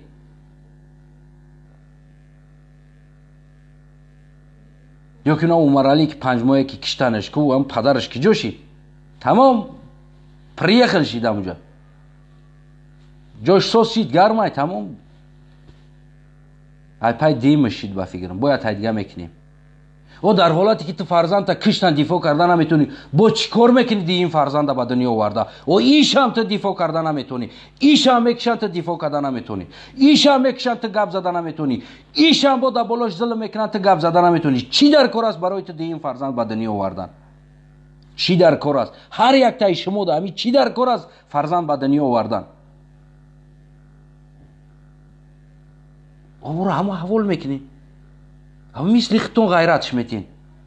Ё ки на Умарали ки панҷмоҳе ки киштанаш ку, ҳам падараш ки ҷоши. Тамом приехал шид ҳамуҷа. Ҷош сос шид гармай, тамом. Ай пай димаш шид ба фикрам. Бояд ҳай дига мекунем. О дар ҳолате ки ту фарзанда киштан дифоъ карда наметони, бо чӣ кор мекунӣ ди ин фарзанда ба дунё оварда? О ишам ту дифоъ карда наметонӣ. Ишам мекушанд ту дифоъ карда наметонӣ. Ишам мекушанд ту гап зада наметонӣ. Ишам бо да болош зулм мекунанд ту гап зада наметонӣ. Чӣ дар кор аст барои ту ди ин фарзанд ба дунё овардан? Чӣ дар кор аст? Ҳар яктаи шумо да ҳамин чӣ дар кор аст фарзанд ба дунё овардан? Обуро ҳама ҳавол мекунӣ. ҳама мисли хитон ғайратш метин.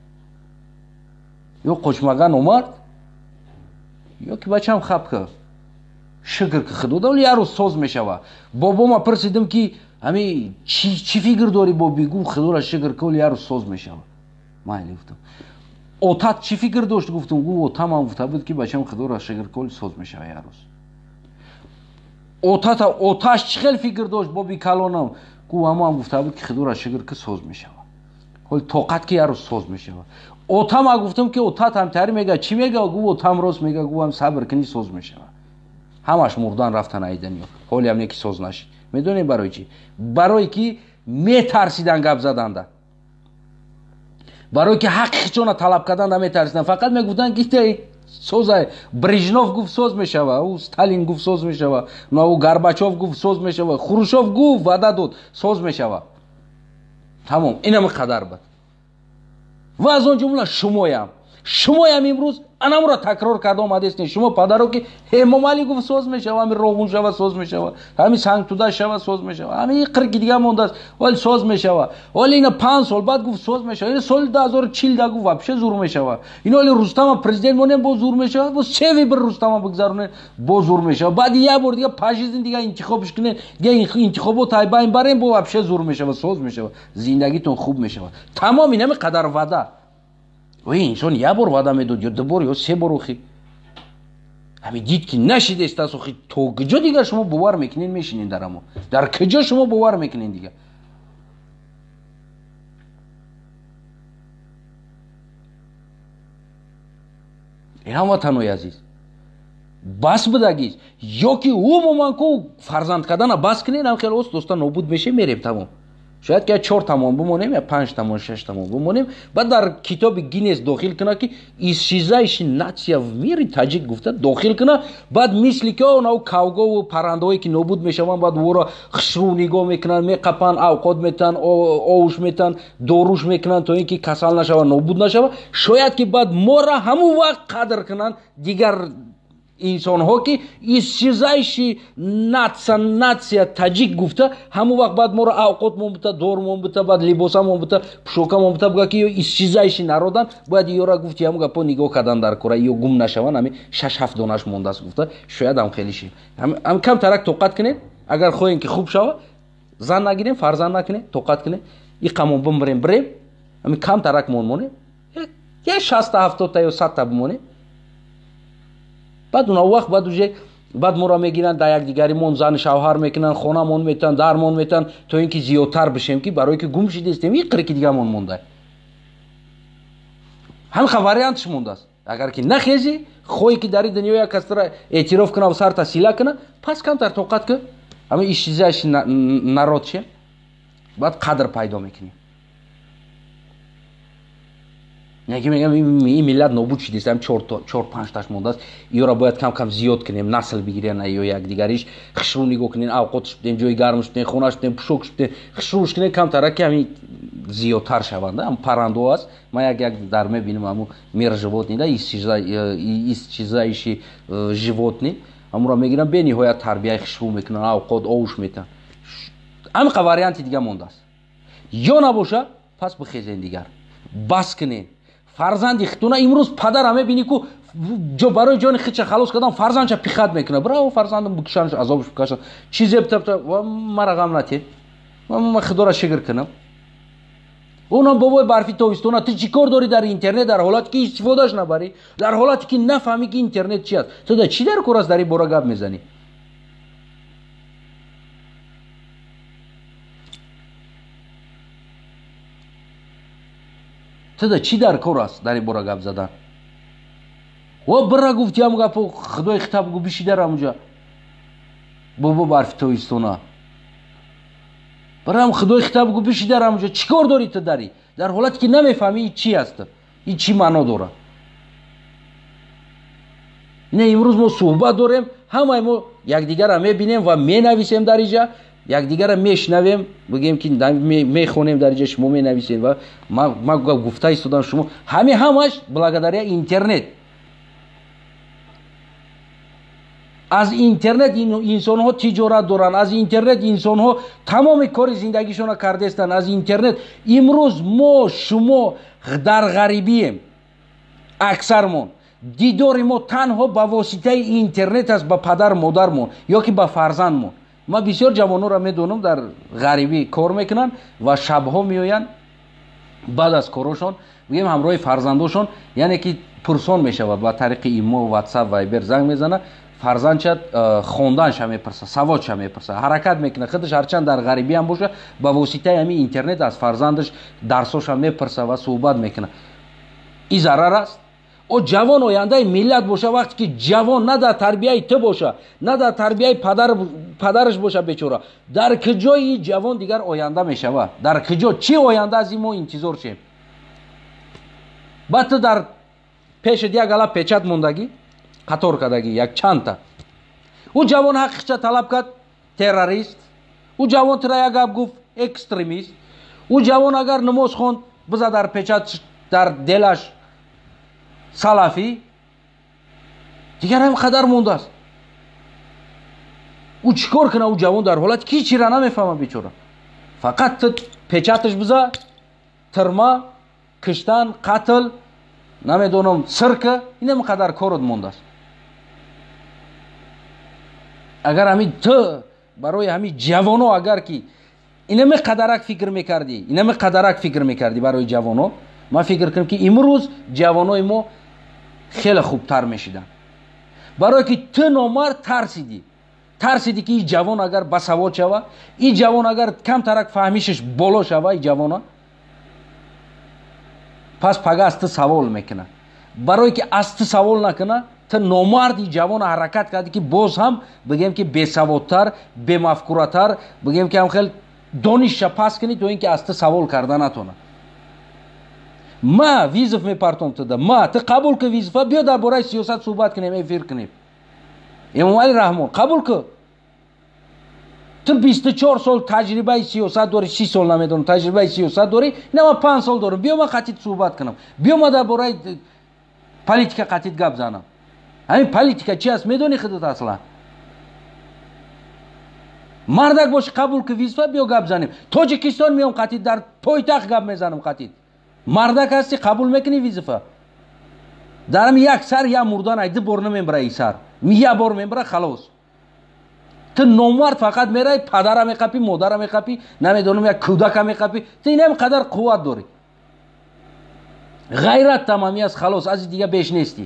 Ё қучмаган омад, ё ки бачам хабка. Шукр ки худода, вале як рӯз соз мешава. Бобома пурсидам ки ҳами чӣ фикр дори боби? Гуфт худоро шукр ки вале як рӯз соз мешава. Майли гуфтам. Отат чӣ фикр дошт? Гуфтам гуфт отамам гуфта буд ки бачам худоро шукр ки вале соз мешава як рӯз. Отата оташ чӣ хел фикр дошт боби калонам? Гуфт ҳамам гуфта буд ки худоро шукр ки соз мешава. Вале тоқат ки як рӯз соз мешава. Отама гуфтам ки отат ҳамтари мега чӣ мега? Гуфт отам рост мега. Гуфтам сабр кунӣ соз мешава. Ҳамаш мурдан рафтан ай дунё. Ҳоле ҳам не ки соз нашид. Медонӣ барои чӣ? Барои ки метарсидан гап заданда. Барои ки ҳаққи хичона талаб карданда метарсидан. Фақат мегуфтанд ки созай. Брежнев гуфт соз мешава, у Сталин гуфт соз мешава, у Горбачев гуфт соз мешава, Хрушев гуфт ваъда дод соз мешава. Тамом, инам қадар буд. Ва аз он ҷумла шумоям. Шумоям имрӯз анамро такрор карда омадестин. Шумо падаро ки Эмомалӣ гуфт соз мешава, ҳамин Роғун шава соз мешава, ҳамин Сангтуда шава соз мешава, ҳамин иқр ки дига мондааст, вале соз мешава. Вале ина панҷ сол баъд гуфт соз мешава. Ина соли ду ҳазору чил да гуфт вообще зур мешава. Ина вале Рустама президент монем бо зур мешава. Бо се вибр Рустама бигзаронем бо зур мешава. Баъд як бор дига пажизин дига интихобш кунем, дига интихобот ай байн барем бо вообще зур мешава, соз мешава. Зиндагитон хуб мешава. Тамом ин ҳамин қадар ваъда. Ой инсон як бор ваъда медод ё ду бор ё се бор охи. ҳами дид ки нашидест аст охи то куҷо дига шумо бовар мекунед мешинед дар амо. Дар куҷо шумо бовар мекунед дига? Э ҳамватанои азиз. Бас будагист. Ё ки умуман ку фарзанд кардана бас кунед, ҳам хеле ост доста нобуд меше мерем тамом. Шояд ки чор тамон бимонем, я панҷ тамон, шаш тамон бимонем. Баъд дар китоби Гиннес дохил куна ки исчезающая нация в мире, таҷик гуфта, дохил куна. Баъд мисли ки онау кавгову паррандаҳое ки нобуд мешаванд, баъд воро хушрӯ нигоҳ мекунанд, меқапанд, авқот метан, овуш метан, доруш мекунанд то ин ки касал нашава, нобуд нашава. Шояд ки баъд моро ҳамун вақт қадр кунанд дигар инсонҳо ки исчезающая нация, нация таҷик гуфта, ҳамун вақт баъд моро авқотмон бута, дорумон бута, баъд либосамон бута, пӯшокамон бута, буга ки ё исчезающий народан, бояд ёра гуфти ҳамун гапо нигоҳ кардан дар кора, ё гум нашаванд, ҳами шаш ҳафт донаш мондааст гуфта. Шояд ҳам хеле ши. Ҳам камтарак тоқат кунед, агар хоҳем ки хуб шава, зан нагирем, фарзанд накунем, тоқат кунем, иқамон бимирем, бирем, ҳами камтарак мон монем, я шаста ҳафтота ё садта бимонем. Баъд уна вақт баъд уже баъд моро мегиранд да якдигаримон зан шавҳар мекунанд, хонамон метан, дармон метан, то ин ки зиёдтар бишем ки барое ки гум шидестем, иқр ки дигамон монда. ҳамха вариантш мондааст. Агар ки нахези, хоҳӣ ки дар ин дунё як касро эътироф кунав, сарта сила куна, пас камтар тоқат кун. Ҳама исчезающий народ ше. Баъд қадр пайдо мекунем. Яки мегам ин миллат нобуд шидест, ҳам чор панҷташ мондааст. Иёра бояд кам кам зиёд кунем, насл бигирен ё якдигариш, хушрӯ нигоҳ кунем, авқотш бидем, ҷои гармш бидем, хонаш бидем, пӯшокш бидем, хушрӯш кунем, камтарак ки ҳамин зиёдтар шаванд. Ҳам паррандо аст. Ман як як дар мебинам ҳамун мир животни да исчезающий животни. Ҳамуро мегирам бениҳоят тарбияи хушрӯ мекунанд, авқот овуш метан. ҳамиқа варианти дига мондааст. Ё набоша, пас бихезен дигар. Бас кунед. Фарзанди хитона имрӯз падара мебинӣ ку ҷо барои ҷони хитша халос кардан фарзандша пихат мекунад. Браво фарзандам бикушанш, азобш бикашанд. Чизе битабта, мара ғам натед. Ман худоро шукр кунам. اونم بابای برفی تابستونه تو چیکار داری در اینترنت در حالتی که استفادهش نبری، در حالتی که نفهمی که اینترنت چی است؟ تو در چی در کور است داری بورا گپ میزنی؟ تو در چی در کور است داری بورا گپ زدن؟ و برا گفتی هم گپ خدای خطاب گو بشی در همونجا بابا برفی تابستونه برام خدای خطاب گو بشی در همونجا چیکار داری تو داری در حالتی که نمیفهمی این چی است، این چی معنا داره؟ نه امروز ما صحبت داریم، همه ما یکدیگر را میبینیم و مینویسیم در اینجا، یکدیگر را میشنویم، بگیم که میخونیم در اینجا شما مینویسین و ما ما گفته ایستادم شما همه همش благодаря اینترنت. از اینترنت این انسان ها تجارت دارن، از اینترنت انسان ها تمام کار زندگیشون را کرده استن. از اینترنت امروز ما شما در غریبیم، اکثرمون دیدار ما تنها با واسطه اینترنت است، با پدر مادرمون یا که با فرزندمون. ما بسیار جوانان را میدونم در غریبی کار میکنن و شبها میآیند بعد از کارشون میگم همراه فرزنداشون، یعنی که پرسان میشود با طریق ایمو، واتساپ، وایبر زنگ میزنه، فرزند شد خوندنش هم میپرسه، سوادش هم میپرسه، حرکت میکنه، خودش هرچند در غریبی هم باشه با واسطه همین اینترنت از فرزندش درساش هم میپرسه و صحبت میکنه. این ضرر است. او جوان آینده ملت باشه، وقتی که جوان نه در تربیه تو باشه نه در تربیه پدر پدرش باشه بیچاره، در کجای این جوان دیگر آینده میشوه؟ در کجا چی آینده از این ما انتظار چیم؟ بعد در پیش دیگه گلا پیچت موندگی قطار کردگی یک چند تا او جوان حقیقت طلب کرد تروریست، او جوان ترا یک گپ گفت اکستریمیست، او جوان اگر نماز خوند بذار در پیچت در دلش سلفی، دیگر هم قدر مونده است. او چیکار کنه او جوان در حالت کی چی را نمیفهمه بیچاره؟ فقط پیچتش بذار ترما، کشتن، قتل، نمیدونم سرکه، اینم قدر کارت مونده است. اگر همین تو برای همین جوانو اگر که اینم قدرک فکر میکردی، اینم قدرک فکر میکردی برای جوانو، ما فکر کنم که امروز جوانای ما خیلی خوبتر میشیدن. برای که تو نامرد ترسیدی ترسیدی که این جوان اگر بسواد شوه، این جوان اگر کم ترک فهمیشش بالا شوه، این جوانا پس پگه از تو سوال میکنه. برای که از تو سوال نکنه تو نامرد این جوان حرکت کردی که باز هم بگیم که بسوادتر، بمفکورتر، بگیم که هم خیلی دانش پس کنی تو اینکه از تو سوال کرده نتونه. ما ویزف میپرتم تو ده، ما تو قبول که ویزفه بیا در باره سیاست صحبت کنیم، ای فیر کنیم. امام علی رحمان قبول که تو بیست و چهار سال تجربه سیاست داری، سی سال نمیدونم تجربه سیاست داری، نه ما پنج سال دارم، بیا ما قطعیت صحبت کنم، بیا ما در باره پالیتیکا قطعیت گپ زنم. همین پالیتیکا چی است میدونی خودت اصلا؟ مردک باش قبول که ویزفه بیا گپ زنیم. تاجیکستان میام قطعیت در پایتخت گپ میزنم قطعیت. مردک هستی قبول میکنی ویزفه؟ درم یک سر یا مردان ایده بار نمیبره، ای سر یه بار میبره خلاص. تو نامرد فقط میره پدرم میقپی، مادرم میقپی، نمیدونم یک کودکم میقپی، تو این هم قدر قوت داری. غیرت تمامی از خلاص، از دیگه بیش نیستی.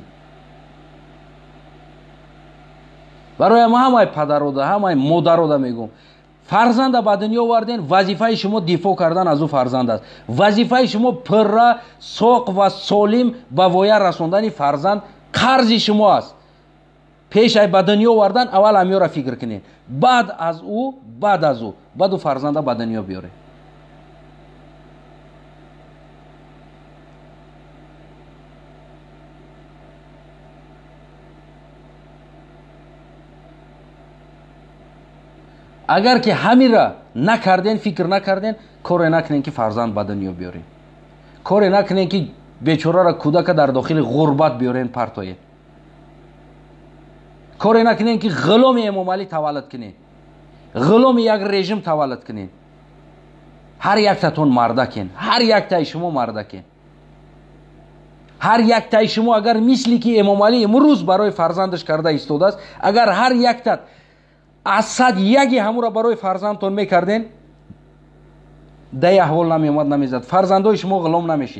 برای ما همه پدر رو ده، همه مادر رو ده میگم، فرزند به دنیا آوردین، وظیفه شما دفاع کردن از او فرزند است. وظیفه شما پر ساق و سالم به وایه رساندن فرزند قرض شما است. پیش ای به دنیا آوردن اول همیو را فکر کنین، بعد از او بعد از او بعد او فرزند به دنیا بیاره. اگر که همین را نکردین، فکر نکردین، کار نکنین که فرزند به دنیا بیارین، کار نکنین که بیچاره را کودک در داخل غربت بیارین پرتایه، کار نکنین که غلام امام علی تولد کنین، غلام یک رژیم تولد کنین. هر یک تاتون مردکین، هر یک تای شما مردکین. هر یک تای شما اگر مثلی که امام علی امروز برای فرزندش کرده ایستاده است، اگر هر یک تات از صد یکی همون را برای فرزندتون میکردین، дай аҳвол намеомад намезад. Фарзандои шумо ғулом намешид.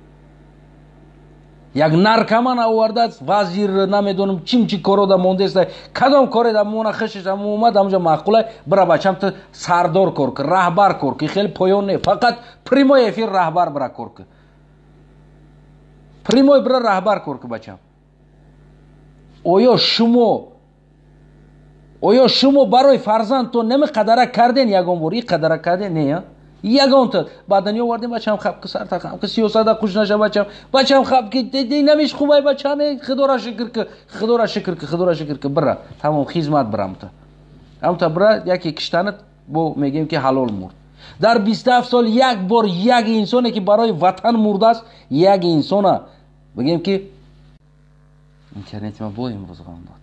як наркоман овардаст вазир намедонам чим чи корода мондест кадом кореда мона хишиш омад амҷа маъқулай бира бачамта сардор кор ки раҳбар кор ки хеле поён не фақат прямой эфир раҳбар бира кор ки прямой бира раҳбар кор ки бачам оё шумо оё шумо барои фарзандтон намеқадара карден ягон бор и қадара карден не ягонта баъдан овардем бачам хаб ки сартахам ки сиёсата хуш наша бачам бачам хаб ки намеш хубай бачам худора шукр ки худора шукр ки худора шукр ки бира тамом хизмат бирамта амта бира яке киштанат бо мегем ки ҳалол мурд дар бисту ҳафт сол як бор як инсоне ки барои ватан мурдааст як инсона мегем ки интернет ма бо имрӯз ғам дод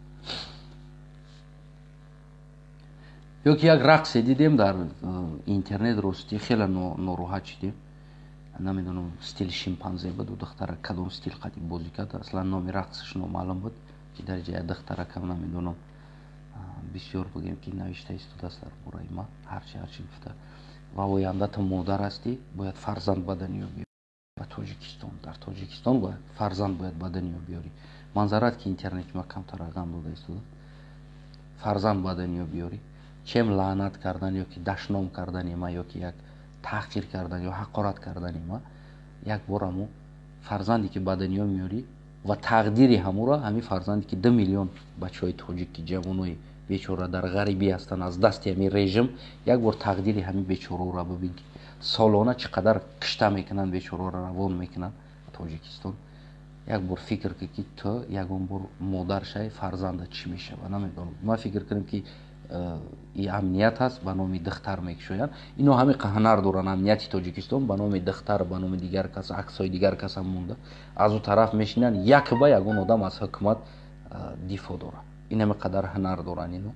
ёки як рақсе дидем дар интернет рости хеле нороҳат шидем намедонам стили шимпанзе буд духтара кадом стил қадим бозӣ кард аслан номи рақсаш номаълум буд ки дар ҷая духтаракам намедонам бисёр бигем ки навишта истодааст дар бораи ма ҳарчи ҳарчи гуфта ва ояндата модар ҳастӣ бояд фарзанд ба дунё биёрӣ ба тоҷикистон дар тоҷикистон бояд фарзанд бояд ба дунё биёрӣ манзарат ки интернет ма камтар ғам дода истода фарзанд ба дунё биёрӣ чем лаънат кардан ёки дашном кардани ма ёки як таҳқир кардан ё ҳақорат кардани ма як бор ҳамо фарзанде ки ба дунё меёрӣ ва тақдири ҳамуро ҳамин фарзанде ки ду миллион бачаҳои тоҷики ҷавонои бечора дар ғарибӣ ҳастанд аз дасти ҳамин режим як бор тақдири ҳамин бечораро бибин ки солона чӣ қадар кишта мекунанд бечораро равон мекунанд тоҷикистон як бор фикр ки ки ту ягон бор модар шавӣ фарзандат чӣ мешава намедонам ман фикр кунем ки и амният ҳаст ба номи духтар мекушоянд ино ҳаме ҳанар доранд амнияти тоҷикистон ба номи духтар ба номи дигар кас аксҳои дигар кас ҳам монда аз он тараф мешинанд як ба ягон одам аз ҳукумат дифоъ дорад ин ҳаме қадар ҳанар доранд ино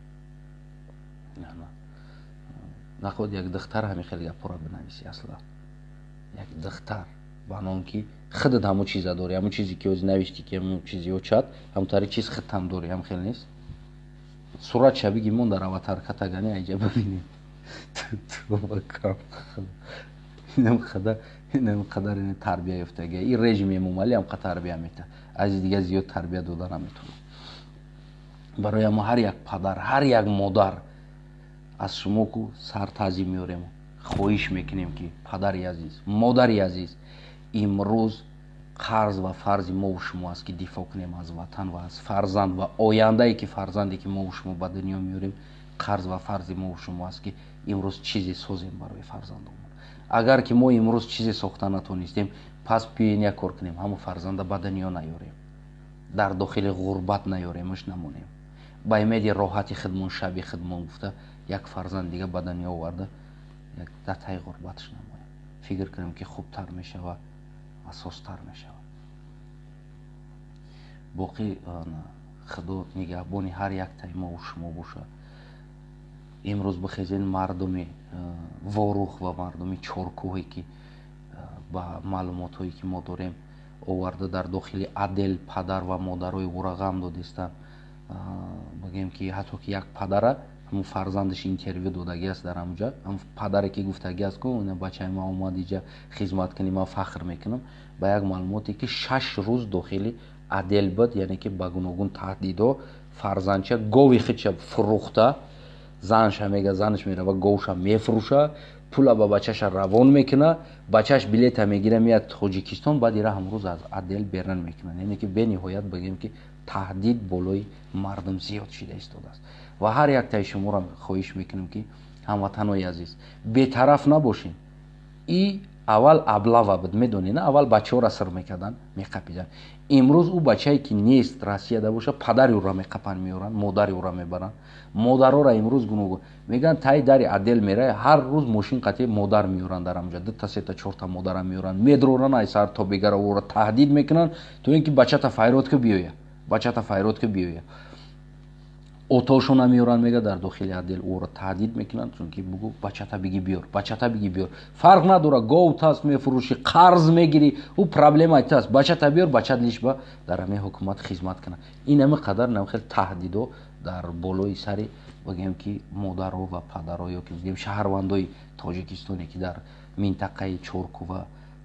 наход як духтар ҳаме хеле гапора бинависӣ аслан як духтар ба ном ки худат ҳамо чиза дорӣ ҳамо чизе ки ози навишти ки ҳамо чизи очад ҳамтари чиз худтам дорӣ ҳам хел нест сурат шабиги мон дар аватаркатагани айҷа бибинем инам қадар ин тарбия ёфтага ин режими мумали ҳамқа тарбия мета ази дига зиёд тарбия дода наметавонам барои ҳама ҳар як падар ҳар як модар аз шумо ку сар таъзим меёрем хоҳиш мекунем ки падари азиз модари азиз имрӯз қарз ва фарзи мову шумо аст ки дифоъ кунем аз ватан ва аз фарзанд ва ояндае ки фарзанде ки мову шумо ба дунё меёрем қарз ва фарзи мову шумо аст ки имрӯз чизе созем барои фарзандонмон агар ки мо имрӯз чизе сохта натонистем пас биёен як кор кунем ҳамо фарзанда ба дунё наёрем дар дохили ғурбат наёремаш намонем ба имеди роҳати худмон шаби худмон гуфта як фарзанд дига ба дунё оварда як датаи ғурбаташ намонем фикр кунем ки хубтар мешава асостар мешавад боқӣ худо нигаҳбони ҳар яктаи мову шумо бошад имрӯз бихезен мардуми ворух ва мардуми чоркӯҳе ки ба маълумотҳое ки мо дорем оварда дар дохили адел падар ва модарои ӯро ғам додистанд бигем ки ҳатто ки як падара ҳамун фарзандаш интервю додаги аст дар ҳамҷа ҳамун падаре ки гуфтаги аст ку ина бачаи ман омад иҷа хизмат кунӣ ман фахр мекунам ба як маълумоте ки шаш рӯз дохили адел буд яъне ки ба гуногун таҳдидҳо фарзандча гови худша фурӯхта занша мега занаш мерава говша мефурӯша пула ба бачаша равон мекуна бачаш билета мегира меяд тоҷикистон баъд ира ҳамрӯз аз адел берун мекунад яъне ки бениҳоят бигем ки таҳдид болои мардум зиёд шида истодааст ва ҳар яктаи шуморо хоҳиш мекунем ки ҳамватанои азиз бетараф набошем и аввал аблава буд медонед аввал бачаҳоро сир мекарданд меқапиданд имрӯз ӯ бачае ки нест россияда боша падари ӯро меқапанд меёранд модари ӯро мебаранд модароро имрӯз гуногун мегӯянд таи дари адел меравӣ ҳар рӯз мошин қатъи модар меёранд дар ҳамҷа дута сета чорта модара меёранд медроранд ай сар то бигара ӯро таҳдид мекунанд то ин ки бачата файрод ки биёя бачата файрод ки биёя отошона меёранд мега дар дохили адел ӯро таҳдид мекунанд чунки бугу бачата биги биёр бачата биги биёр фарқ надорад гов таст мефурӯшӣ қарз мегирӣ ӯ проблемаи таст бачата биёр бачат лиш ба дар ҳамин ҳукумат хизмат кунад ин ҳаме қадар нам хел таҳдидҳо дар болои сари бигем ки модаро ва падаро ё ки бигем шаҳрвандои тоҷикистоне ки дар минтақаи чорку ва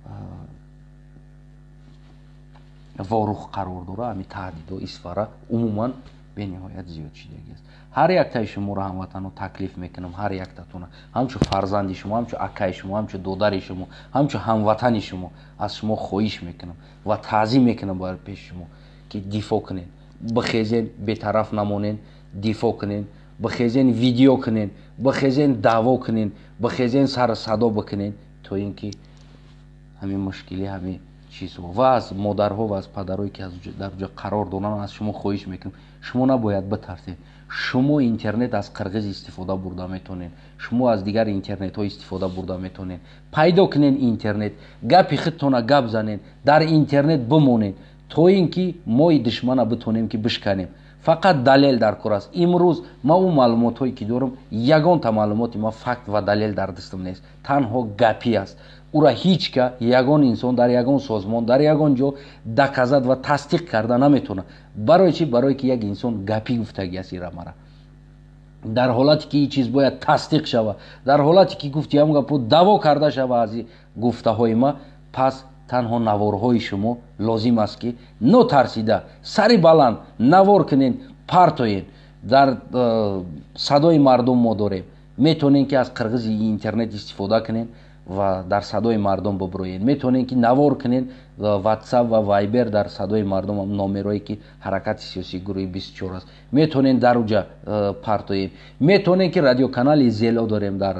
ворух қарор дора, ҳамин таҳдидо исфара умуман бениҳоят зиёд шудагиаст. ҳар яктаи шуморо ҳамватанҳо таклиф мекунам, ҳар яктатона ҳамчун фарзанди шумо, ҳамчун акаи шумо, ҳамчун додари шумо, ҳамчун ҳамватани шумо аз шумо хоҳиш мекунам ва таъзим мекунам бар пеши шумо ки дифоъ кунед, бихезен бетараф намонен, дифоъ кунен, бихезен видео кунен, бихезен даъво кунен, бихезен сару садо бикунен, то ин ки ҳамин мушкилӣ ҳамин чизҳо ва аз модарҳо ва аз падарои ки дар ҷо қарор доранд аз шумо хоҳиш мекунам, шумо набояд битарсед. шумо интернет аз қирғиз истифода бурда метонед, шумо аз дигар интернетҳо истифода бурда метонед. пайдо кунед интернет, гапи худтона гап занед, дар интернет бимонед, то ин ки мои душмана битонем ки бишканем. фақат далел дар кор аст. имрӯз ман он маълумотҳое ки дорам, ягонта маълумоти ман факт ва далел дар дастам нест, танҳо гапӣ аст. ура ҳеҷ ка ягон инсон дар ягон созмон дар ягон ҷо доказад ва тасдиқ карда наметавонад. барои чӣ? барое ки як инсон гапӣ гуфтагиаст ира мара. дар ҳолате ки ин чиз бояд тасдиқ шава, дар ҳолате ки гуфти ҳам гапо даво карда шава аз гуфтаҳои ма, пас танҳо наворҳои шумо лозим аст ки нотарсида сари баланд навор кунен, партоен. дар садои мардум мо дорем, метонем ки аз қирғизи интернет истифода кунен ва дар садои мардум биброен. метонем ки навор кунен ватсап ва вайбер дар садои мардум, номерое ки ҳаракати сиёсии гурӯҳи бисту чор аст, метонем дар уҷа партоем. метонем ки радиоканали зело дорем, дар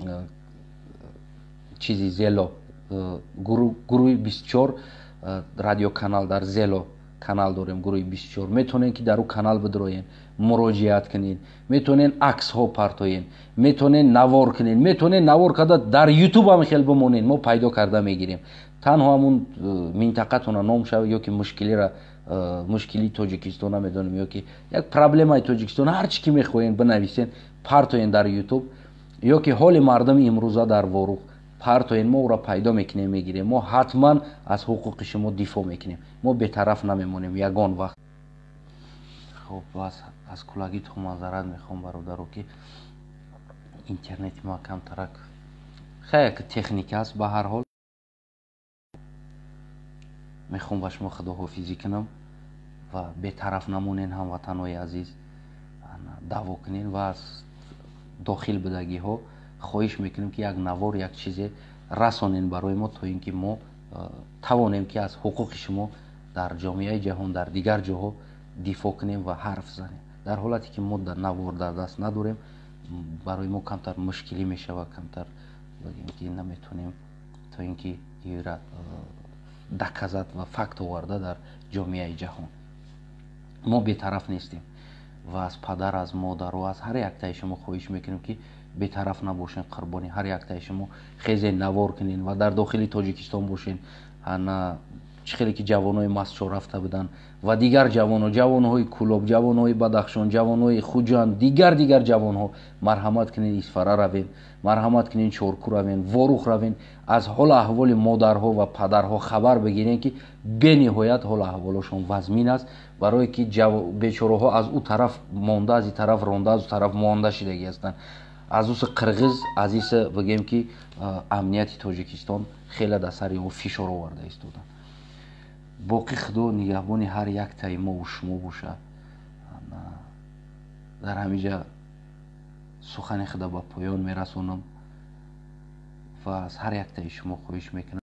чизи зело гурӯҳи бисту чор радиоканал дар зело канал дорем, гурӯҳи бисту чор. метонем ки дар ӯ канал бидроен, муроҷиат кунен, метонен аксҳо партоен, метонен навор кунен, метонен навор карда дар ютуб ҳам хел бимонен, мо пайдо карда мегирем. танҳо ҳамун минтақатона ном шава ё ки мушкилира мушкилии тоҷикистона медонем, ё ки як проблемаи тоҷикистон, ҳар чӣ ки мехоҳен бинависен, партоен дар ютуб, ё ки ҳоли мардуми имрӯза дар ворух партоен, мо ура пайдо мекунем, мегирем. мо ҳатман аз ҳуқуқи шумо дифоъ мекунем, мо бетараф намемонем ягон вақт. хоб аз кулагитҳо мазарат мехоҳам бародаро ки интернети ма камтарак хеле техника аст. ба ҳар ҳол мехоҳам ба шумо худоҳофизӣ кунам ва бетараф намонен ҳамватанои азиз, даъво кунен ва аз дохил будагиҳо хоҳиш мекунем ки як навор, як чизе расонен барои мо, то ин ки мо тавонем ки аз ҳуқуқи шумо дар ҷомеаи ҷаҳон, дар дигар ҷоҳо дифоъ кунем ва ҳарф занем. дар ҳолате ки мо навор дар даст надорем, барои мо камтар мушкилӣ мешава, камтар ки наметонем то ин ки ира доказат ва факт оварда дар ҷомеаи ҷаҳон. мо бетараф нестем ва аз падар, аз модару, аз ҳар яктаи шумо хоҳиш мекунем ки бетараф набошен, қурбони ҳар яктаи шумо хезен навор кунен ва дар дохили тоҷикистон бошен. ана чӣ хеле ки ҷавонои мастчо рафта будан ва дигар ҷавонҳо, ҷавонҳои Кӯлоб, ҷавонҳои Бадахшон, ҷавонҳои Хуҷанд, дигар дигар ҷавонҳо, марҳамат кунен, Исфара равен, марҳамат кунен, Чорку равен, Ворух равен, аз ҳолу аҳволи модарҳо ва падарҳо хабар бигирен ки бениҳоят ҳолу аҳволашон вазмин аст, барое ки бечораҳо аз ӯ тараф монда, аз ин тараф ронда, аз ӯ тараф монда шудагӣ ҳастанд. аз уси қирғиз, аз иса бигем ки амнияти тоҷикистон хеле дар сари мо фишор оварда истоданд. боқӣ худо нигаҳбони ҳар яктаи мову шумо боша. дар ҳаминҷа сухани худа ба поён мерасонам ва аз ҳар яктаи шумо хоҳиш мекунам